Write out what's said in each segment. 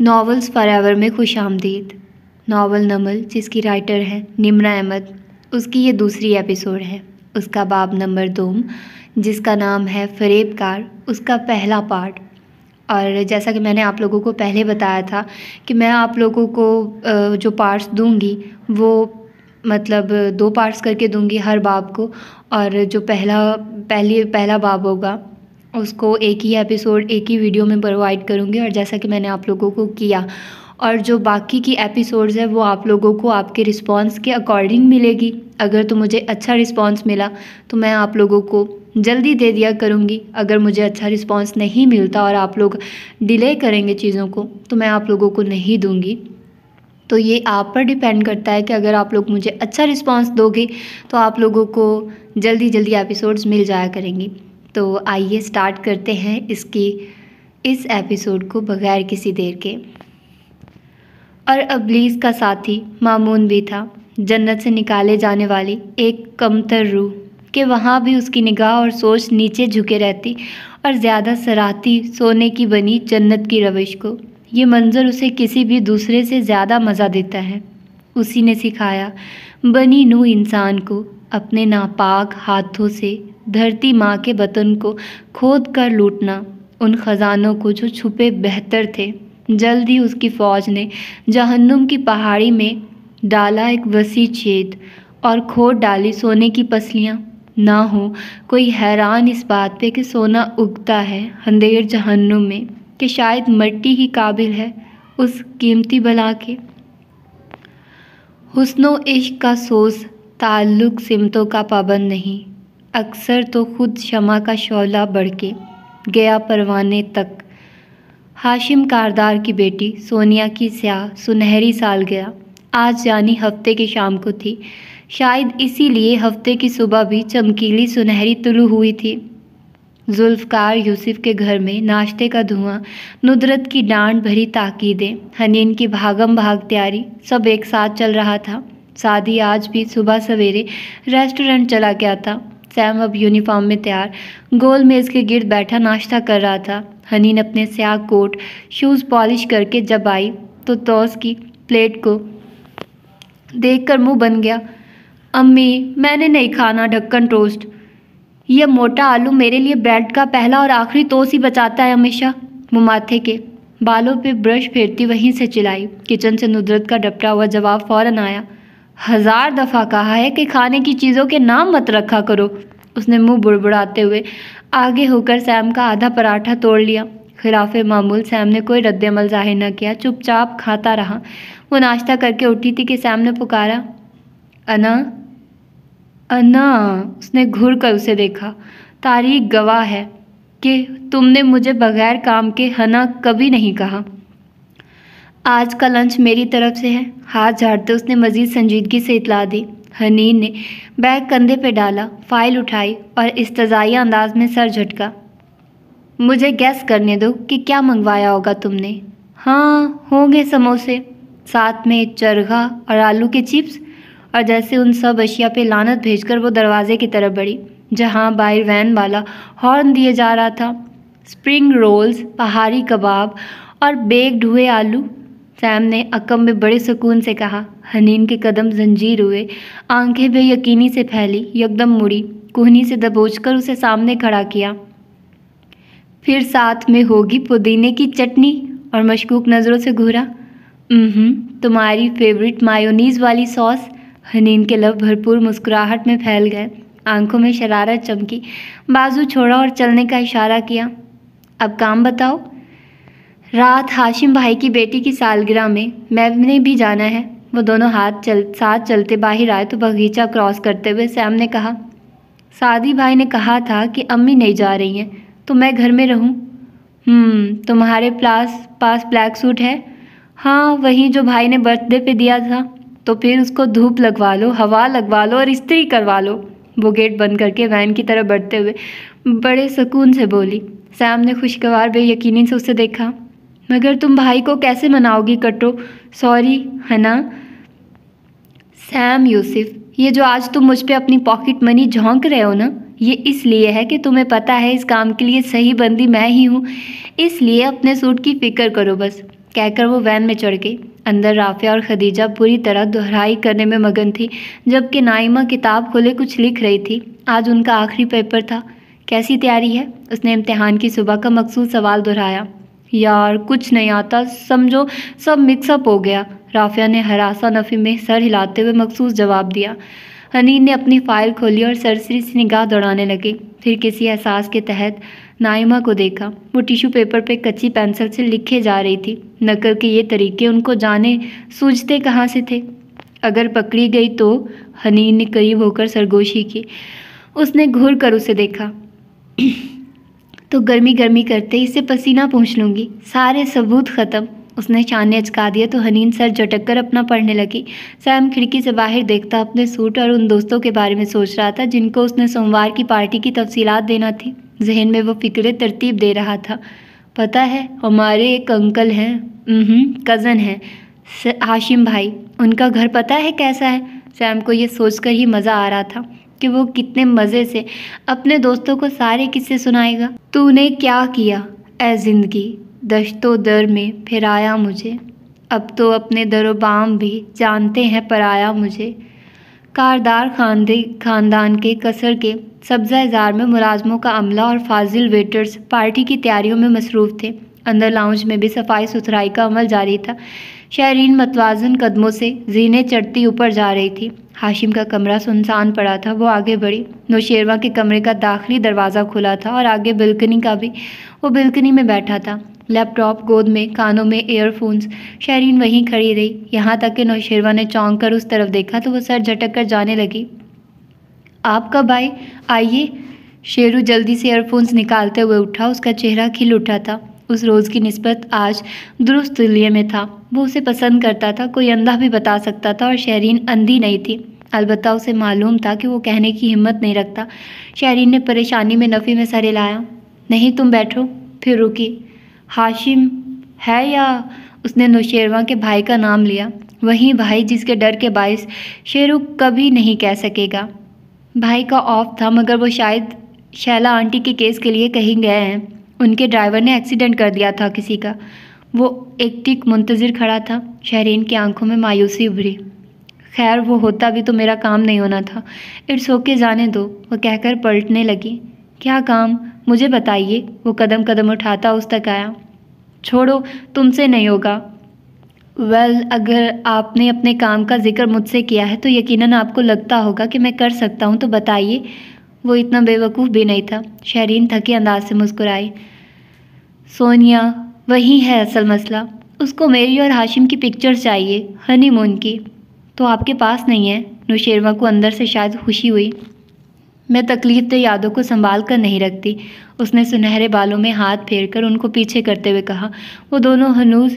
Novels forever में खुशामदीद। Novel नमल जिसकी writer है निम्रा अहमद, उसकी ये दूसरी एपिसोड है। उसका बाब नंबर 2 जिसका नाम है फरेबकार, उसका पहला पार्ट। और जैसा कि मैंने आप लोगों को पहले बताया था कि मैं आप लोगों को जो पार्ट्स दूंगी वो मतलब 2 पार्ट्स करके दूंगी हर बाब को, और जो पहला बाब होगा उसको एक ही एपिसोड एक ही वीडियो में प्रोवाइड करूँगी। और जैसा कि मैंने आप लोगों को किया, और जो बाकी की एपिसोड्स है वो आप लोगों को आपके रिस्पांस के अकॉर्डिंग मिलेगी। अगर तो मुझे अच्छा रिस्पांस मिला तो मैं आप लोगों को जल्दी दे दिया करूँगी। अगर मुझे अच्छा रिस्पांस नहीं मिलता और आप लोग डिले करेंगे चीज़ों को तो मैं आप लोगों को नहीं दूँगी। तो ये आप पर डिपेंड करता है कि अगर आप लोग मुझे अच्छा रिस्पांस दोगे तो आप लोगों को जल्दी जल्दी एपिसोड्स मिल जाया करेंगी। तो आइए स्टार्ट करते हैं इस एपिसोड को बगैर किसी देर के। और इब्लीस का साथी मामून भी था, जन्नत से निकाले जाने वाली एक कमतर रूह कि वहाँ भी उसकी निगाह और सोच नीचे झुके रहती और ज़्यादा सराहती सोने की बनी जन्नत की रविश को। ये मंज़र उसे किसी भी दूसरे से ज़्यादा मज़ा देता है। उसी ने सिखाया बनी नूह इंसान को अपने नापाक हाथों से धरती माँ के बतन को खोद कर लूटना, उन ख़जानों को जो छुपे बेहतर थे। जल्द ही उसकी फ़ौज ने जहन्नुम की पहाड़ी में डाला एक वसी छेद और खोद डाली सोने की पसलियाँ। ना हो कोई हैरान इस बात पे कि सोना उगता है अंधेर जहन्नुम में, कि शायद मिट्टी ही काबिल है उस कीमती बला के। हुस्नो इश्क का सोज ताल्लुक सिमतों का पाबंद नहीं, अक्सर तो खुद शमा का शौला बढ़ के गया परवाने तक। हाशिम कारदार की बेटी सोनिया की स्याह सुनहरी सालगिरह आज यानी हफ्ते की शाम को थी। शायद इसीलिए हफ्ते की सुबह भी चमकीली सुनहरी तुलू हुई थी। जुल्फ़कार यूसुफ के घर में नाश्ते का धुआं, नुदरत की डांट भरी ताकीदें, हनीन की भागम भाग तैयारी सब एक साथ चल रहा था। सादी आज भी सुबह सवेरे रेस्टोरेंट चला गया था। सैम अब यूनिफॉर्म में तैयार गोल मेज़ के गिर्द बैठा नाश्ता कर रहा था। हनीन अपने स्याह कोट शूज़ पॉलिश करके जब आई तो टॉस की प्लेट को देखकर मुंह बन गया। अम्मी, मैंने नहीं खाना ढक्कन टोस्ट। यह मोटा आलू मेरे लिए ब्रेड का पहला और आखिरी टोस्ट ही बचाता है हमेशा। वो माथे के बालों पे ब्रश फेरती वहीं से चिल्लाई। किचन से नुदरत का डपटा हुआ जवाब फ़ौरन आया। 1000 दफ़ा कहा है कि खाने की चीज़ों के नाम मत रखा करो। उसने मुंह बुड़बुड़ाते हुए आगे होकर सैम का आधा पराठा तोड़ लिया। खिलाफ़े मामूल सैम ने कोई रद्द-ए-अमल ज़ाहिर न किया, चुपचाप खाता रहा। वो नाश्ता करके उठी थी कि सैम ने पुकारा, अना अना। उसने घूर कर उसे देखा। तारीख गवाह है कि तुमने मुझे बगैर काम के हना कभी नहीं कहा। आज का लंच मेरी तरफ से है। हाथ झाड़ते उसने मज़ीद संजीदगी से इतला दी। हनीन ने बैग कंधे पे डाला, फाइल उठाई और इस्तज़ाइया अंदाज में सर झटका। मुझे गैस करने दो कि क्या मंगवाया होगा तुमने। हाँ, होंगे समोसे, साथ में चरखा और आलू के चिप्स। और जैसे उन सब अशिया पे लानत भेजकर वो दरवाजे की तरफ बढ़ी जहाँ बाहर वैन वाला हॉर्न दिए जा रहा था। स्प्रिंग रोल्स, पहाड़ी कबाब और बेक्ड हुए आलू, सैम ने अकम में बड़े सुकून से कहा। हनीन के कदम जंजीर हुए, आंखें बेयकीनी से फैली, यकदम मुड़ी, कोहनी से दबोचकर उसे सामने खड़ा किया। फिर साथ में होगी पुदीने की चटनी, और मशकूक नज़रों से घूरा। तुम्हारी फेवरेट मायोनीज़ वाली सॉस। हनीन के लब भरपूर मुस्कुराहट में फैल गए, आंखों में शरारत चमकी, बाजू छोड़ा और चलने का इशारा किया। अब काम बताओ। रात हाशिम भाई की बेटी की सालगिरह में मैंने भी जाना है। वो दोनों साथ चलते बाहर आए तो बगीचा क्रॉस करते हुए सैम ने कहा, सादी भाई ने कहा था कि अम्मी नहीं जा रही हैं तो मैं घर में रहूं। तुम्हारे पास ब्लैक सूट है? हाँ, वही जो भाई ने बर्थडे पे दिया था। तो फिर उसको धूप लगवा लो, हवा लगवा लो और इस्त्री करवा लो। वो गेट बंद करके वैन की तरफ बढ़ते हुए बड़े सुकून से बोली। सैम ने खुशगवार बेयकीनी से उसे देखा। मगर तुम भाई को कैसे मनाओगी कट्टो? सॉरी है ना सैम। यूसुफ, ये जो आज तुम मुझ पे अपनी पॉकेट मनी झोंक रहे हो ना, ये इसलिए है कि तुम्हें पता है इस काम के लिए सही बंदी मैं ही हूँ। इसलिए अपने सूट की फ़िक्र करो बस। कहकर वो वैन में चढ़ गई। अंदर राफिया और खदीजा पूरी तरह दोहराई करने में मगन थी, जबकि नाइमा किताब खोले कुछ लिख रही थी। आज उनका आखिरी पेपर था। कैसी तैयारी है? उसने इम्तिहान की सुबह का मकसूद सवाल दोहराया। यार कुछ नहीं आता, समझो सब मिक्सअप हो गया, राफिया ने हरासा नफी में सर हिलाते हुए मखसूस जवाब दिया। हनीन ने अपनी फाइल खोली और सरसरी सी निगाह दौड़ाने लगी। फिर किसी एहसास के तहत नाइमा को देखा। वो टिश्यू पेपर पे कच्ची पेंसिल से लिखे जा रही थी। नकल के ये तरीके उनको जाने सूझते कहाँ से थे। अगर पकड़ी गई तो? हनीन ने करीब होकर सरगोशी की। उसने घूर कर उसे देखा। तो गर्मी गर्मी करते इससे पसीना पूछ लूँगी, सारे सबूत ख़त्म। उसने चाने अचका दिया तो हनीन सर झटक कर अपना पढ़ने लगी। सैम खिड़की से बाहर देखता अपने सूट और उन दोस्तों के बारे में सोच रहा था जिनको उसने सोमवार की पार्टी की तफसीलात देना थी। जहन में वो फिक्रे तरतीब दे रहा था। पता है, हमारे एक अंकल हैं, कज़न हैं, हाशिम भाई। उनका घर पता है कैसा है? सैम को ये सोचकर ही मज़ा आ रहा था कि वो कितने मज़े से अपने दोस्तों को सारे किस्से सुनाएगा। तूने क्या किया ऐ ज़िंदगी, दश्तो दर में फिराया मुझे, अब तो अपने दरोबाम भी जानते हैं पराया मुझे। कारदार खानदान के कसर के सब्ज़ा-ए-ज़ार में मुलाजमों का अमला और फाजिल वेटर्स पार्टी की तैयारियों में मसरूफ़ थे। अंदर लाउंज में भी सफाई सुथराई का अमल जारी था। शहरीन मतवाज़न कदमों से जीने चढ़ती ऊपर जा रही थी। हाशिम का कमरा सुनसान पड़ा था। वो आगे बढ़ी। नौशेरवा के कमरे का दाखिली दरवाज़ा खुला था और आगे बिल्कनी का भी। वो बिल्कनी में बैठा था, लैपटॉप गोद में, कानों में ईयरफोन्स। शहरीन वहीं खड़ी रही, यहाँ तक कि नौशेरवा ने चौंक कर उस तरफ देखा तो वो सर झटक कर जाने लगी। आप कब आए? आइए। शेरू जल्दी से ईयरफोन्स निकालते हुए उठा। उसका चेहरा खिल उठा था। उस रोज़ की निस्बत आज दुरुस्त लिए में था। वो उसे पसंद करता था, कोई अंधा भी बता सकता था, और शहरीन अंधी नहीं थी। अलबत्ता उसे मालूम था कि वो कहने की हिम्मत नहीं रखता। शहरीन ने परेशानी में नफ़ी में सर हिलाया। नहीं, तुम बैठो। फिर रुकी। हाशिम है या? उसने नौशेरवा के भाई का नाम लिया। वही भाई जिसके डर के बायस शेरू कभी नहीं कह सकेगा। भाई का ऑफ था, मगर वो शायद शैला आंटी के केस के लिए कहीं गए हैं। उनके ड्राइवर ने एक्सीडेंट कर दिया था किसी का। वो एक टिक मुंतज़िर खड़ा था। शहरीन की आंखों में मायूसी उभरी। खैर, वो होता भी तो मेरा काम नहीं होना था। इट्स ओके, जाने दो, वो कहकर पलटने लगी। क्या काम? मुझे बताइए। वो कदम कदम उठाता उस तक आया। छोड़ो, तुमसे नहीं होगा। वेल, अगर आपने अपने काम का जिक्र मुझसे किया है तो यकीनन आपको लगता होगा कि मैं कर सकता हूँ, तो बताइए। वो इतना बेवकूफ़ भी नहीं था। शहरीन थके अंदाज से मुस्कुराई। सोनिया, वही है असल मसला। उसको मेरी और हाशिम की पिक्चर्स चाहिए, हनीमून की। तो आपके पास नहीं है? नौशेरवा को अंदर से शायद खुशी हुई। मैं तकलीफ दे यादों को संभाल कर नहीं रखती। उसने सुनहरे बालों में हाथ फेर कर उनको पीछे करते हुए कहा। वो दोनों हनूज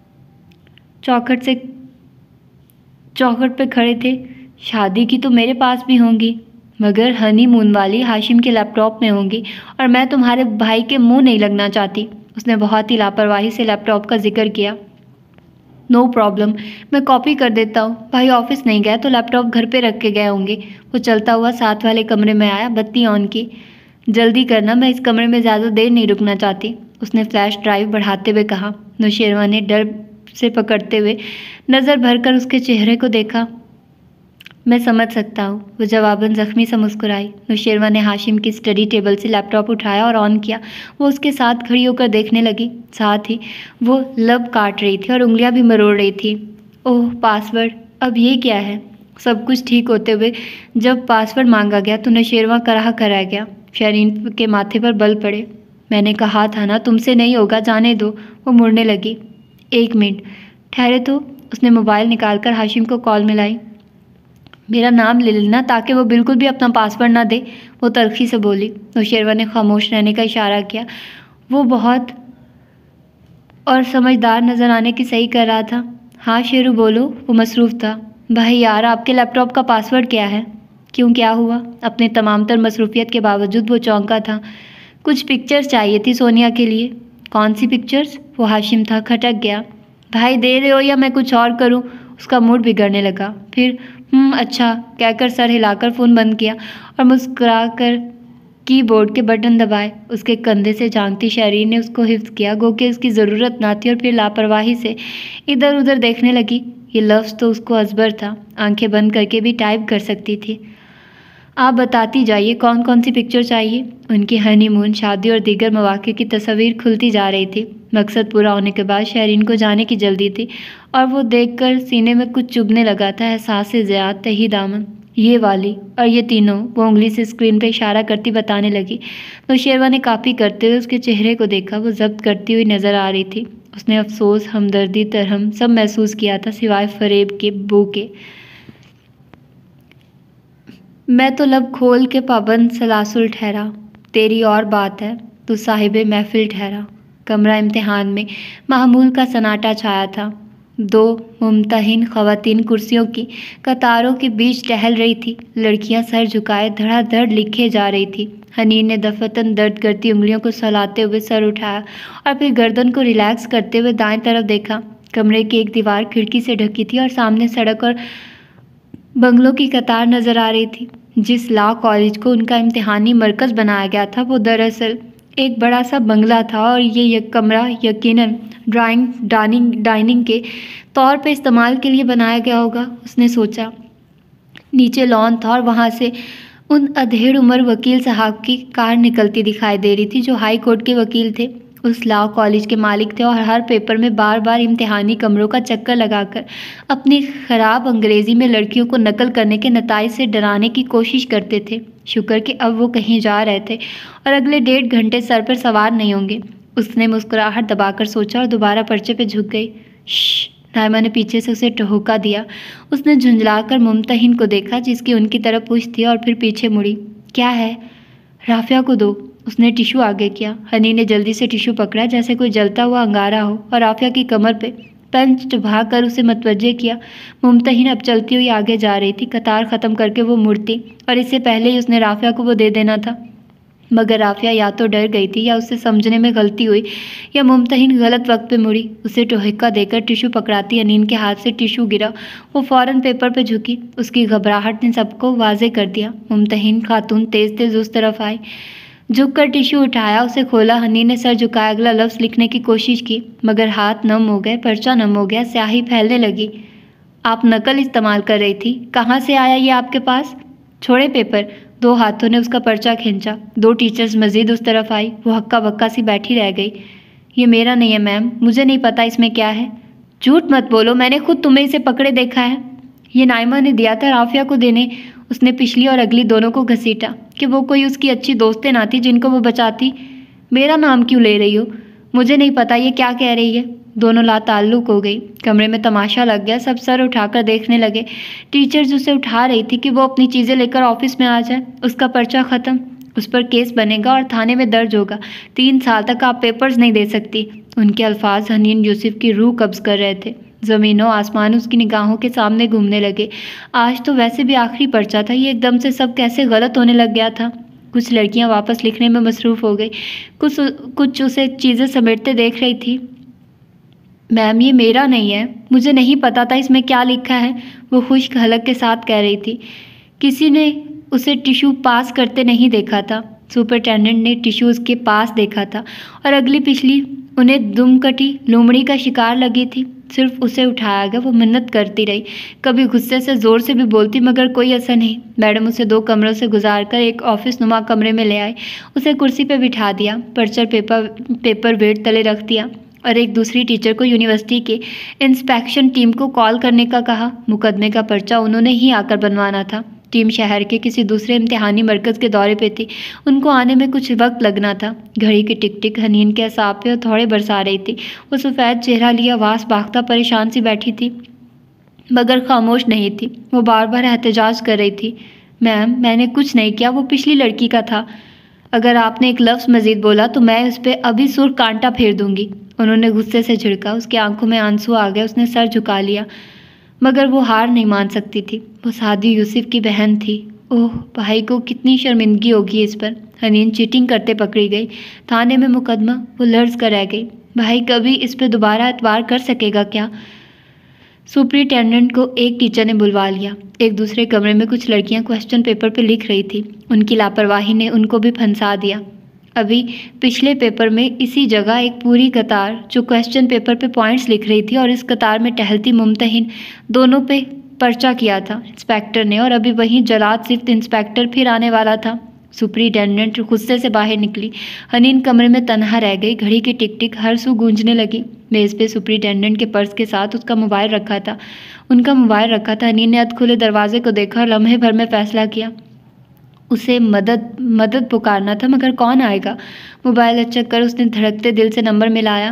चौखट पे खड़े थे। शादी की तो मेरे पास भी होंगी, मगर हनीमून वाली हाशिम के लैपटॉप में होंगी, और मैं तुम्हारे भाई के मुंह नहीं लगना चाहती। उसने बहुत ही लापरवाही से लैपटॉप का जिक्र किया। नो प्रॉब्लम, मैं कॉपी कर देता हूँ। भाई ऑफिस नहीं गया तो लैपटॉप घर पे रख के गए होंगे। वो चलता हुआ साथ वाले कमरे में आया, बत्ती ऑन की। जल्दी करना, मैं इस कमरे में ज़्यादा देर नहीं रुकना चाहती। उसने फ्लैश ड्राइव बढ़ाते हुए कहा। नौशेरवा ने डर से पकड़ते हुए नज़र भरकर उसके चेहरे को देखा। मैं समझ सकता हूँ, वो जवाबन ज़ख्मी सा मुस्कुराई। नौशेरवा ने हाशिम की स्टडी टेबल से लैपटॉप उठाया और ऑन किया। वो उसके साथ खड़ी होकर देखने लगी। साथ ही वो लब काट रही थी और उंगलियां भी मरोड़ रही थी। ओह, पासवर्ड, अब ये क्या है? सब कुछ ठीक होते हुए जब पासवर्ड मांगा गया तो नौशेरवा कराह कर रह गया। शहरीन के माथे पर बल पड़े। मैंने कहा था ना, तुमसे नहीं होगा, जाने दो। वो मुड़ने लगी। एक मिनट ठहरे तो। उसने मोबाइल निकालकर हाशिम को कॉल मिलाई। मेरा नाम ले लेना ताकि वो बिल्कुल भी अपना पासवर्ड ना दे, वो तल्खी से बोली। नौशेरवा ने खामोश रहने का इशारा किया। वो बहुत और समझदार नज़र आने की सही कर रहा था। हाँ शेरू, बोलो। वो मसरूफ़ था। भाई यार, आपके लैपटॉप का पासवर्ड क्या है? क्यों, क्या हुआ? अपने तमाम तर मसरूफियत के बावजूद वो चौंका था। कुछ पिक्चर्स चाहिए थी सोनिया के लिए। कौन सी पिक्चर्स? वो हाशिम था, खटक गया। भाई दे रहे हो या मैं कुछ और करूं? उसका मूड बिगड़ने लगा। फिर अच्छा कहकर सर हिलाकर फ़ोन बंद किया और मुस्कुराकर कीबोर्ड के बटन दबाए। उसके कंधे से झांकती शरीर ने उसको हिफ्ज किया, गो कि उसकी ज़रूरत ना थी, और फिर लापरवाही से इधर उधर देखने लगी। ये लफ्ज़ तो उसको अजबर था, आंखें बंद करके भी टाइप कर सकती थी। आप बताती जाइए कौन कौन सी पिक्चर चाहिए। उनकी हनीमून, शादी और दीगर मौके की तस्वीर खुलती जा रही थी। मकसद पूरा होने के बाद शहरीन को जाने की जल्दी थी और वो देखकर सीने में कुछ चुभने लगा था, एहसास से ज़्यादा तही दामन। ये वाली और ये तीनों, वो उंगली से स्क्रीन पर इशारा करती बताने लगी। नौशेरवा ने काफ़ी करते हुए उसके चेहरे को देखा। वो जब्त करती हुई नजर आ रही थी। उसने अफसोस, हमदर्दी, तरहम सब महसूस किया था, सिवाय फरेब के, बू के। मैं तो लब खोल के पाबंद सलासुल ठहरा, तेरी और बात है, तू साहिबे महफिल ठहरा। कमरा इम्तिहान में मामूल का सन्नाटा छाया था। 2 मुमतहिन ख़वातीन कुर्सियों की कतारों के बीच टहल रही थी। लड़कियां सर झुकाए धड़ाधड़ लिखे जा रही थी। हनीन ने दफतन दर्द करती उंगलियों को सहलाते हुए सर उठाया और फिर गर्दन को रिलैक्स करते हुए दाएं तरफ देखा। कमरे की एक दीवार खिड़की से ढकी थी और सामने सड़क और बंगलों की कतार नजर आ रही थी। जिस लॉ कॉलेज को उनका इम्तिहानी मरकज़ बनाया गया था वो दरअसल एक बड़ा सा बंगला था और ये कमरा यकीनन डाइनिंग के तौर पे इस्तेमाल के लिए बनाया गया होगा, उसने सोचा। नीचे लॉन था और वहाँ से उन अधेड़ उम्र वकील साहब की कार निकलती दिखाई दे रही थी जो हाई कोर्ट के वकील थे। उस लॉ कॉलेज के मालिक थे और हर पेपर में बार बार इम्तिहानी कमरों का चक्कर लगाकर अपनी ख़राब अंग्रेज़ी में लड़कियों को नकल करने के नताइज से डराने की कोशिश करते थे। शुक्र कि अब वो कहीं जा रहे थे और अगले 1.5 घंटे सर पर सवार नहीं होंगे। उसने मुस्कुराहट दबाकर सोचा और दोबारा पर्चे पे झुक गई। श्श, नाइमा ने पीछे से उसे टहुका दिया। उसने झुंझलाकर मुमतहिन को देखा जिसकी उनकी तरफ पूछ थी और फिर पीछे मुड़ी। क्या है? राफिया को दो, उसने टिशू आगे किया। हनी ने जल्दी से टिशू पकड़ा जैसे कोई जलता हुआ अंगारा हो और राफिया की कमर पे पंच चुभा कर उसे मतवज्जे किया। मुमतहिन अब चलती हुई आगे जा रही थी। कतार ख़त्म करके वो मुड़ती और इससे पहले ही उसने राफिया को वो दे देना था, मगर राफिया या तो डर गई थी या उससे समझने में गलती हुई या मुमतहिन गलत वक्त पे मुड़ी। उसे टोहिक्का देकर टिशू पकड़ाती अनीन के हाथ से टिशू गिरा। वो फ़ौरन पेपर पे झुकी। उसकी घबराहट ने सबको वाजे कर दिया। मुमतहिन खातून तेज़ तेज़ उस तरफ आई, झुककर टिशू उठाया, उसे खोला। हनी ने सर झुकाया, अगला लफ्ज़ लिखने की कोशिश की मगर हाथ नम हो गए, पर्चा नम हो गया, स्याही फैलने लगी। आप नकल इस्तेमाल कर रही थी, कहाँ से आया ये आपके पास? छोड़े पेपर। 2 हाथों ने उसका पर्चा खींचा। 2 टीचर्स मजीद उस तरफ आई। वो हक्का बक्का सी बैठी रह गई। ये मेरा नहीं है मैम, मुझे नहीं पता इसमें क्या है। झूठ मत बोलो, मैंने खुद तुम्हें इसे पकड़े देखा है। ये नाइमा ने दिया था राफिया को देने। उसने पिछली और अगली दोनों को घसीटा कि वो कोई उसकी अच्छी दोस्तें ना थी जिनको वो बचाती। मेरा नाम क्यों ले रही हो? मुझे नहीं पता ये क्या कह रही है। दोनों लाताल्लुक हो गई। कमरे में तमाशा लग गया। सब सर उठाकर देखने लगे। टीचर्स उसे उठा रही थी कि वो अपनी चीज़ें लेकर ऑफिस में आ जाए। उसका पर्चा ख़त्म, उस पर केस बनेगा और थाने में दर्ज होगा। 3 साल तक आप पेपर्स नहीं दे सकती। उनके अल्फाज हनीन यूसुफ की रूह कब्ज़ कर रहे थे। ज़मीनों आसमान उसकी निगाहों के सामने घूमने लगे। आज तो वैसे भी आखिरी पर्चा था, ये एकदम से सब कैसे गलत होने लग गया था। कुछ लड़कियां वापस लिखने में मसरूफ़ हो गई, कुछ उसे चीज़ें समेटते देख रही थी। मैम ये मेरा नहीं है, मुझे नहीं पता था इसमें क्या लिखा है, वो खुश्क हलक के साथ कह रही थी। किसी ने उसे टिशू पास करते नहीं देखा था। सुपरिटेंडेंट ने टिशू उसके पास देखा था और अगली पिछली उन्हें दुमकटी लोमड़ी का शिकार लगी थी। सिर्फ उसे उठाया गया। वो मिन्नत करती रही, कभी गुस्से से ज़ोर से भी बोलती मगर कोई असर नहीं। मैडम उसे 2 कमरों से गुजारकर एक ऑफिस नुमा कमरे में ले आए। उसे कुर्सी पर बिठा दिया, पर्चर पेपर वेट तले रख दिया और एक दूसरी टीचर को यूनिवर्सिटी के इंस्पेक्शन टीम को कॉल करने का कहा। मुकदमे का पर्चा उन्होंने ही आकर बनवाना था। टीम शहर के किसी दूसरे इम्तिहानी मरकज़ के दौरे पे थी। उनको आने में कुछ वक्त लगना था। घड़ी की टिक टिक हनीन के असाब पे थोड़े बरसा रही थी। वो सफ़ेद चेहरा लिया वास भागता परेशान सी बैठी थी मगर खामोश नहीं थी। वो बार बार एहतजाज कर रही थी। मैम मैंने कुछ नहीं किया, वो पिछली लड़की का था। अगर आपने एक लफ्ज़ मज़ीद बोला तो मैं उस पर अभी सुर्ख कांटा फेर दूंगी। उन्होंने गुस्से से झिड़का। उसकी आंखों में आंसू आ गए। उसने सर झुका लिया मगर वो हार नहीं मान सकती थी। वो सादी यूसुफ की बहन थी। ओह, भाई को कितनी शर्मिंदगी होगी इस पर। हनीन चीटिंग करते पकड़ी गई। थाने में मुकदमा। वो लर्ज कर रह गई। भाई कभी इस पर दोबारा एतबार कर सकेगा क्या? सुपरिटेंडेंट को एक टीचर ने बुलवा लिया। एक दूसरे कमरे में कुछ लड़कियां क्वेश्चन पेपर पे लिख रही थी। उनकी लापरवाही ने उनको भी फंसा दिया। अभी पिछले पेपर में इसी जगह एक पूरी कतार जो क्वेश्चन पेपर पे पॉइंट्स लिख रही थी और इस कतार में टहलती मुमतहिन, दोनों पे पर्चा किया था इंस्पेक्टर ने, और अभी वहीं जलाद सिर्फ इंस्पेक्टर फिर आने वाला था। सुपरिटेंडेंट गुस्से से बाहर निकली। हनीन कमरे में तन्हा रह गई। घड़ी की टिक टिक हर सू गूंजने लगी। मेज़ पे सुपरिटेंडेंट के पर्स के साथ उसका मोबाइल रखा था। उनका मोबाइल रखा था। हनीन ने अध खुले दरवाजे को देखा और लम्हे भर में फैसला किया उसे मदद पुकारना था, मगर कौन आएगा। मोबाइल अच्छा कर उसने धड़कते दिल से नंबर मिलाया।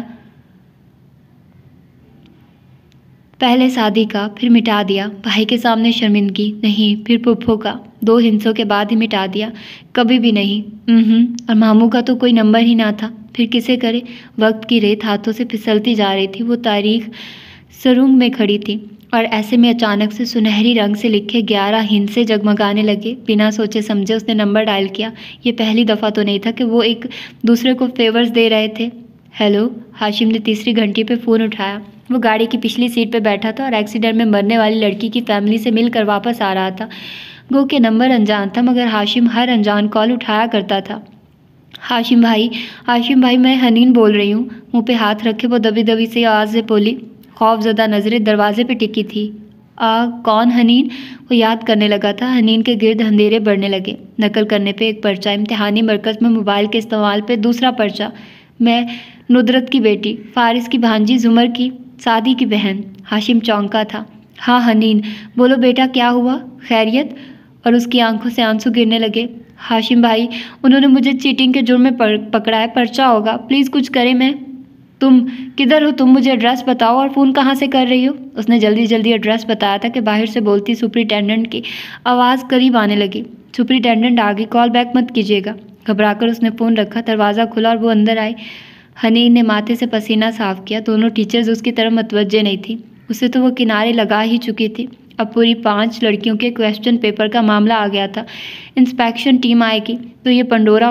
पहले सादी का, फिर मिटा दिया। भाई के सामने शर्मिंदगी नहीं, फिर पुप्पो का। 2 हिंसों के बाद ही मिटा दिया। कभी भी नहीं। और मामू का तो कोई नंबर ही ना था। फिर किसे करे। वक्त की रेत हाथों से फिसलती जा रही थी। वो तारीख सरुंग में खड़ी थी और ऐसे में अचानक से सुनहरी रंग से लिखे 11 हिंसे जगमगाने लगे। बिना सोचे समझे उसने नंबर डायल किया। ये पहली दफ़ा तो नहीं था कि वो एक दूसरे को फेवर्स दे रहे थे। हेलो। हाशिम ने तीसरी घंटी पे फ़ोन उठाया। वो गाड़ी की पिछली सीट पे बैठा था और एक्सीडेंट में मरने वाली लड़की की फैमिली से मिलकर वापस आ रहा था। गो के नंबर अनजान था, मगर हाशिम हर अनजान कॉल उठाया करता था। हाशिम भाई मैं हनीन बोल रही हूँ। मुँह पे हाथ रखे वो दबी दबी से आवाज़ से बोली। खौफजदा नज़रें दरवाजे पे टिकी थी। कौन हनीन? वो याद करने लगा था। हनीन के गिर्द अंधेरे बढ़ने लगे। नकल करने पे एक पर्चा, इम्तिहानी मरकज़ में मोबाइल के इस्तेमाल पे दूसरा पर्चा। मैं नुदरत की बेटी, फारिस की भांजी, जुमर की सादी की बहन। हाशिम चौंका था। हाँ हनीन, बोलो बेटा क्या हुआ, खैरियत? और उसकी आंखों से आंसू गिरने लगे। हाशिम भाई, उन्होंने मुझे चीटिंग के जुर्म में पकड़ा है, पर्चा होगा, प्लीज़ कुछ करें। तुम किधर हो? तुम मुझे एड्रेस बताओ और फ़ोन कहाँ से कर रही हो? उसने जल्दी जल्दी एड्रेस बताया था कि बाहर से बोलती सुपरिटेंडेंट की आवाज़ करीब आने लगी। सुपरिटेंडेंट आ गई, कॉल बैक मत कीजिएगा। घबराकर उसने फ़ोन रखा। दरवाज़ा खुला और वो अंदर आई। हनीन ने माथे से पसीना साफ किया। दोनों टीचर्स उसकी तरफ मतवज्जे नहीं थी। उसे तो वो किनारे लगा ही चुकी थी। अब पूरी 5 लड़कियों के क्वेश्चन पेपर का मामला आ गया था। इंस्पेक्शन टीम आएगी तो ये पंडोरा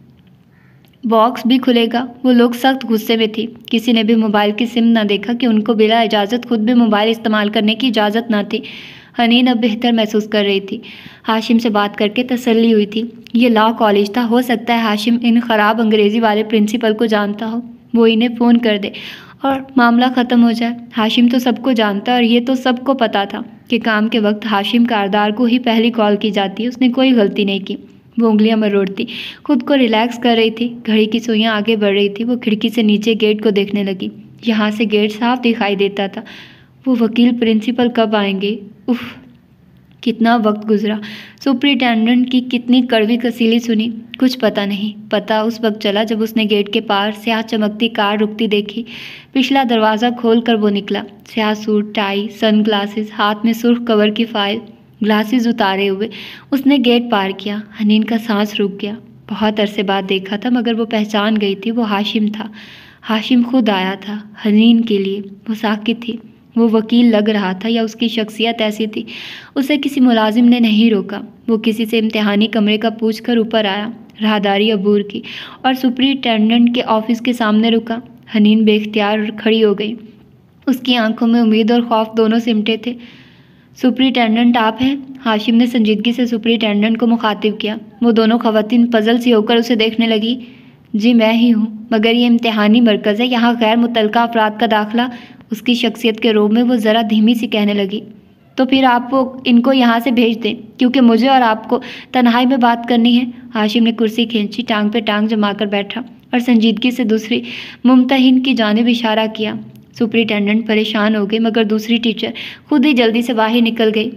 बॉक्स भी खुलेगा। वो लोग सख्त गुस्से में थी। किसी ने भी मोबाइल की सिम ना देखा कि उनको बिना इजाज़त खुद भी मोबाइल इस्तेमाल करने की इजाज़त ना थी। हनीन अब बेहतर महसूस कर रही थी। हाशिम से बात करके तसल्ली हुई थी। ये लॉ कॉलेज था, हो सकता है हाशिम इन ख़राब अंग्रेज़ी वाले प्रिंसिपल को जानता हो। वो इन्हें फ़ोन कर दे और मामला ख़त्म हो जाए। हाशिम तो सबको जानता और ये तो सबको पता था कि काम के वक्त हाशिम कारदार को ही पहली कॉल की जाती है। उसने कोई गलती नहीं की। वो उंगलियां मरोड़ती खुद को रिलैक्स कर रही थी। घड़ी की सुइयां आगे बढ़ रही थी। वो खिड़की से नीचे गेट को देखने लगी। यहाँ से गेट साफ दिखाई देता था। वो वकील प्रिंसिपल कब आएंगे? उफ, कितना वक्त गुजरा। सुपरिटेंडेंट की कितनी कड़वी कसीली सुनी, कुछ पता नहीं। पता उस वक्त चला जब उसने गेट के पार स्याह चमकती कार रुकती देखी। पिछला दरवाज़ा खोल कर वो निकला। स्याह सूट, टाई, सन ग्लासेस, हाथ में सुर्ख कवर की फाइल, ग्लासेस उतारे हुए उसने गेट पार किया। हनीन का सांस रुक गया। बहुत अरसे बाद देखा था, मगर वो पहचान गई थी। वो हाशिम था। हाशिम खुद आया था हनीन के लिए। वो साकित थी। वो वकील लग रहा था या उसकी शख्सियत ऐसी थी। उसे किसी मुलाजिम ने नहीं रोका। वो किसी से इम्तिहानी कमरे का पूछकर ऊपर आया। राहदारी अबूर की और सुपरिटेंडेंट के ऑफिस के सामने रुका। हनीन बेख्तियार खड़ी हो गई। उसकी आंखों में उम्मीद और खौफ दोनों सिमटे थे। सुपरिटेंडेंट आप हैं? हाशिम ने संजीदगी से सुपरिटेंडेंट को मुखातिब किया। वो दोनों खवातीन पजल सी होकर उसे देखने लगी। जी मैं ही हूँ, मगर ये इम्तिहानी मरकज़ है, यहाँ गैर मुतल्लका अफराद का दाखिला। उसकी शख्सियत के रोब में वो ज़रा धीमी सी कहने लगी। तो फिर आप इनको यहाँ से भेज दें, क्योंकि मुझे और आपको तन्हाई में बात करनी है। हाशिम ने कुर्सी खींची, टांग पे टांग जमाकर बैठा और संजीदगी से दूसरी मुमतहिन की जानिब इशारा किया। सुपरिटेंडेंट परेशान हो गई, मगर दूसरी टीचर खुद ही जल्दी से बाहर निकल गई।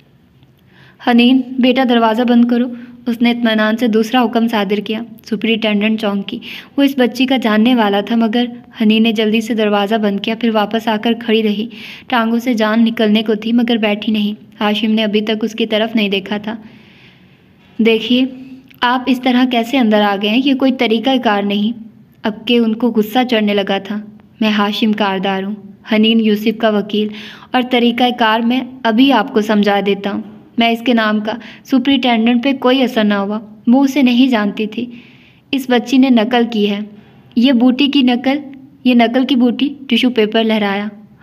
हनीन बेटा दरवाज़ा बंद करो, उसने इत्मीनान से दूसरा हुक्म सादिर किया। सुपरिटेंडेंट चौंकी। वो इस बच्ची का जानने वाला था, मगर हनीन ने जल्दी से दरवाज़ा बंद किया। फिर वापस आकर खड़ी रही। टांगों से जान निकलने को थी, मगर बैठी नहीं। हाशिम ने अभी तक उसकी तरफ नहीं देखा था। देखिए आप इस तरह कैसे अंदर आ गए हैं, ये कोई तरीका कार नहीं। अब के उनको गुस्सा चढ़ने लगा था। मैं हाशिम कारदार हूँ, हनीन यूसुफ का वकील, और तरीका कार मैं अभी आपको समझा देता हूँ। मैं इसके नाम का सुपरिटेंडेंट पे कोई असर ना हुआ। वो उसे नहीं जानती थी। इस बच्ची ने नकल की है। ये बूटी की नकल, ये नकल की बूटी। टिश्यू पेपर लहराया।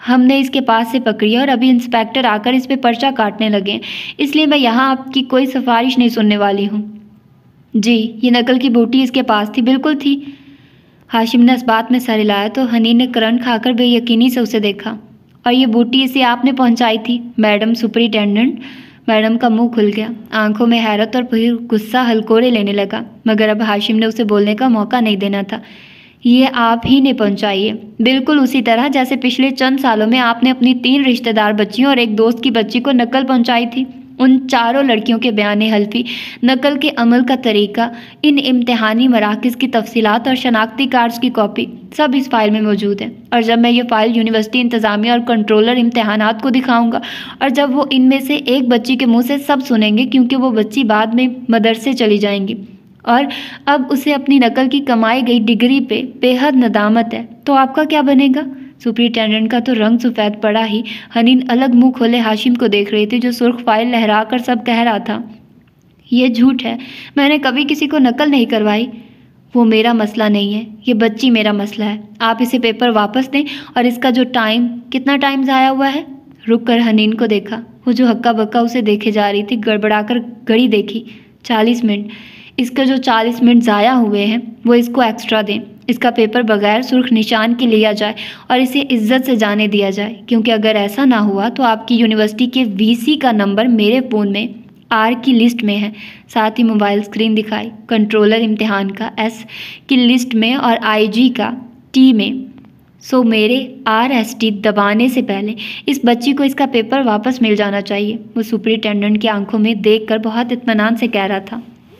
हमने इसके पास से पकड़ी है और अभी इंस्पेक्टर आकर इस पे पर्चा काटने लगे हैं, इसलिए मैं यहाँ आपकी कोई सिफारिश नहीं सुनने वाली हूँ। जी, ये नकल की बूटी इसके पास थी, बिल्कुल थी। हाशिम ने इस बात में सर हिलाया तो हनीन ने करंट खाकर बेयकीनी से उसे देखा। और ये बूटी इसे आपने पहुंचाई थी, मैडम सुपरिटेंडेंट? मैडम का मुंह खुल गया, आंखों में हैरत और फिर गुस्सा हलकोरे लेने लगा, मगर अब हाशिम ने उसे बोलने का मौका नहीं देना था। ये आप ही ने पहुंचाई है, बिल्कुल उसी तरह जैसे पिछले चंद सालों में आपने अपनी 3 रिश्तेदार बच्चियों और एक दोस्त की बच्ची को नकल पहुंचाई थी। उन चारों लड़कियों के बयाने हल्फी, नकल के अमल का तरीका, इन इम्तिहानी मराकज़ की तफसीलात और शनाख्ती कार्ड्स की कॉपी सब इस फाइल में मौजूद है। और जब मैं ये फ़ाइल यूनिवर्सिटी इंतज़ामिया और कंट्रोलर इम्तिहानात को दिखाऊंगा और जब वो इनमें से एक बच्ची के मुंह से सब सुनेंगे, क्योंकि वो बच्ची बाद में मदरसे चली जाएंगी और अब उसे अपनी नकल की कमाई गई डिग्री पे बेहद नदामत है, तो आपका क्या बनेगा? सुपरिटेंडेंट का तो रंग सफ़ेद पड़ा ही। हनीन अलग मुंह खोले हाशिम को देख रही थी, जो सुर्ख फाइल लहरा कर सब कह रहा था, ये झूठ है, मैंने कभी किसी को नकल नहीं करवाई। वो मेरा मसला नहीं है, ये बच्ची मेरा मसला है। आप इसे पेपर वापस दें और इसका जो कितना टाइम ज़ाया हुआ है। रुक कर हनीन को देखा, वो जो हक्का बक्का उसे देखे जा रही थी, गड़बड़ाकर घड़ी देखी। 40 मिनट, इसका जो 40 मिनट ज़ाया हुए हैं वो इसको एक्स्ट्रा दें। इसका पेपर बगैर सुर्ख निशान के लिया जाए और इसे इज्जत से जाने दिया जाए, क्योंकि अगर ऐसा ना हुआ तो आपकी यूनिवर्सिटी के वीसी का नंबर मेरे फ़ोन में आर की लिस्ट में है। साथ ही मोबाइल स्क्रीन दिखाई, कंट्रोलर इम्तिहान का एस की लिस्ट में और आईजी का टी में। सो मेरे RST दबाने से पहले इस बच्ची को इसका पेपर वापस मिल जाना चाहिए। वो सुपरिटेंडेंट की आंखों में देखकर बहुत इत्मीनान से कह रहा था,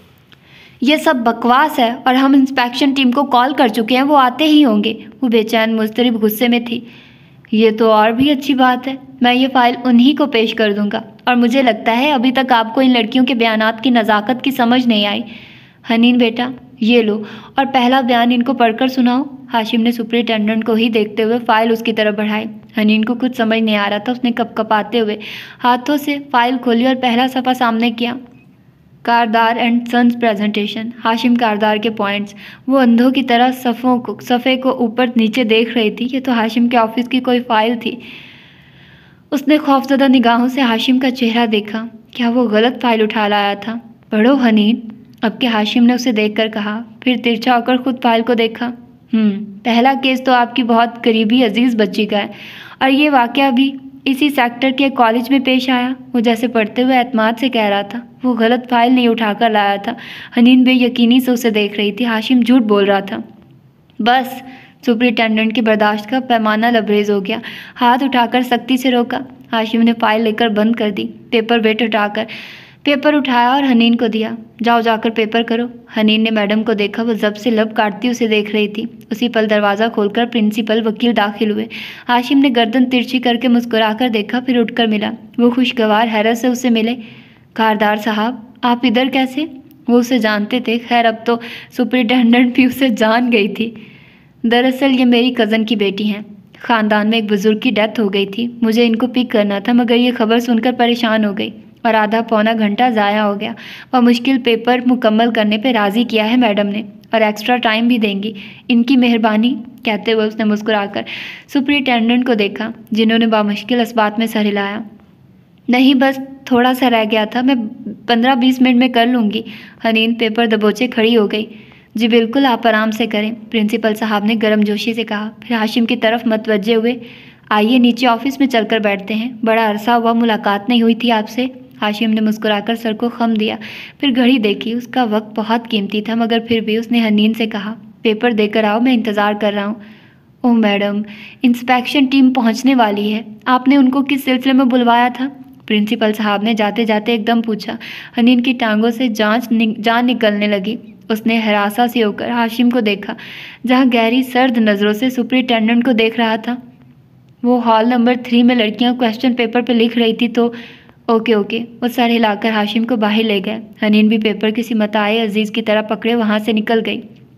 ये सब बकवास है और हम इंस्पेक्शन टीम को कॉल कर चुके हैं, वो आते ही होंगे। वो बेचैन मुस्तरिब गुस्से में थी। ये तो और भी अच्छी बात है, मैं ये फ़ाइल उन्हीं को पेश कर दूंगा। और मुझे लगता है अभी तक आपको इन लड़कियों के बयानात की नज़ाकत की समझ नहीं आई। हनीन बेटा, ये लो और पहला बयान इनको पढ़कर सुनाओ। हाशिम ने सुपरिटेंडेंट को ही देखते हुए फ़ाइल उसकी तरफ बढ़ाई। हनीन को कुछ समझ नहीं आ रहा था। उसने कपकपाते हुए हाथों से फ़ाइल खोली और पहला सफ़ा सामने किया। Kardar and sons presentation, Hashim Kardar के पॉइंट्स। वो अंधों की तरह सफ़े को ऊपर नीचे देख रही थी। ये तो हाशिम के ऑफिस की कोई फ़ाइल थी। उसने खौफजदा निगाहों से हाशिम का चेहरा देखा। क्या वो गलत फ़ाइल उठा लाया था? पढ़ो हनीन, अब के हाशिम ने उसे देखकर कहा, फिर तिरछा होकर खुद फ़ाइल को देखा। पहला केस तो आपकी बहुत करीबी अजीज़ बच्ची का है और ये वाक़या भी इसी सेक्टर के कॉलेज में पेश आया। वो जैसे पढ़ते हुए एतमाद से कह रहा था, वो गलत फ़ाइल नहीं उठाकर लाया था। हनीन बेयकीनी से उसे देख रही थी। हाशिम झूठ बोल रहा था। बस, सुपरिटेंडेंट की बर्दाश्त का पैमाना लबरेज हो गया। हाथ उठाकर सख्ती से रोका। हाशिम ने फ़ाइल लेकर बंद कर दी। पेपर वेट उठाकर पेपर उठाया और हनीन को दिया। जाओ जाकर पेपर करो। हनीन ने मैडम को देखा, वो जब से लब काटती उसे देख रही थी। उसी पल दरवाज़ा खोलकर प्रिंसिपल वकील दाखिल हुए। हाशिम ने गर्दन तिरछी करके मुस्कुराकर देखा, फिर उठकर मिला। वो खुशगवार हैरत से उसे मिले। कारदार साहब, आप इधर कैसे? वो उसे जानते थे। खैर, अब तो सुपरिटेंडेंट भी उसे जान गई थी। दरअसल ये मेरी कज़न की बेटी हैं। ख़ानदान में एक बुज़ुर्ग की डेथ हो गई थी। मुझे इनको पिक करना था, मगर ये खबर सुनकर परेशान हो गई और आधा पौना घंटा ज़ाया हो गया। वह मुश्किल पेपर मुकम्मल करने पे राज़ी किया है मैडम ने, और एक्स्ट्रा टाइम भी देंगी। इनकी मेहरबानी, कहते हुए उसने मुस्कुराकर सुपरिटेंडेंट को देखा, जिन्होंने बामुश्किल इस बात में सर हिलाया। नहीं, बस थोड़ा सा रह गया था, मैं 15-20 मिनट में कर लूँगी। हनीन पेपर दबोचे खड़ी हो गई। जी बिल्कुल, आप आराम से करें, प्रिंसिपल साहब ने गर्मजोशी से कहा। फिर हाशिम की तरफ मतवज्जे हुए, आइए नीचे ऑफिस में चलकर बैठते हैं, बड़ा अरसा हुआ मुलाकात नहीं हुई थी आपसे। हाशिम ने मुस्कुराकर सर को खम दिया। फिर घड़ी देखी, उसका वक्त बहुत कीमती था, मगर फिर भी उसने हनीन से कहा, पेपर देकर आओ, मैं इंतज़ार कर रहा हूँ। ओह मैडम, इंस्पेक्शन टीम पहुँचने वाली है, आपने उनको किस सिलसिले में बुलवाया था? प्रिंसिपल साहब ने जाते जाते एकदम पूछा। हनीन की टांगों से जान निकलने लगी। उसने हरासा से होकर हाशिम को देखा, जहाँ गहरी सर्द नज़रों से सुपरिटेंडेंट को देख रहा था। वो हॉल नंबर 3 में लड़कियां क्वेश्चन पेपर पे लिख रही थी। तो ओके। वो सर हिलाकर हाशिम को बाहर ले गए। हनीन भी पेपर किसी मताए अजीज़ की तरह पकड़े वहाँ से निकल गई।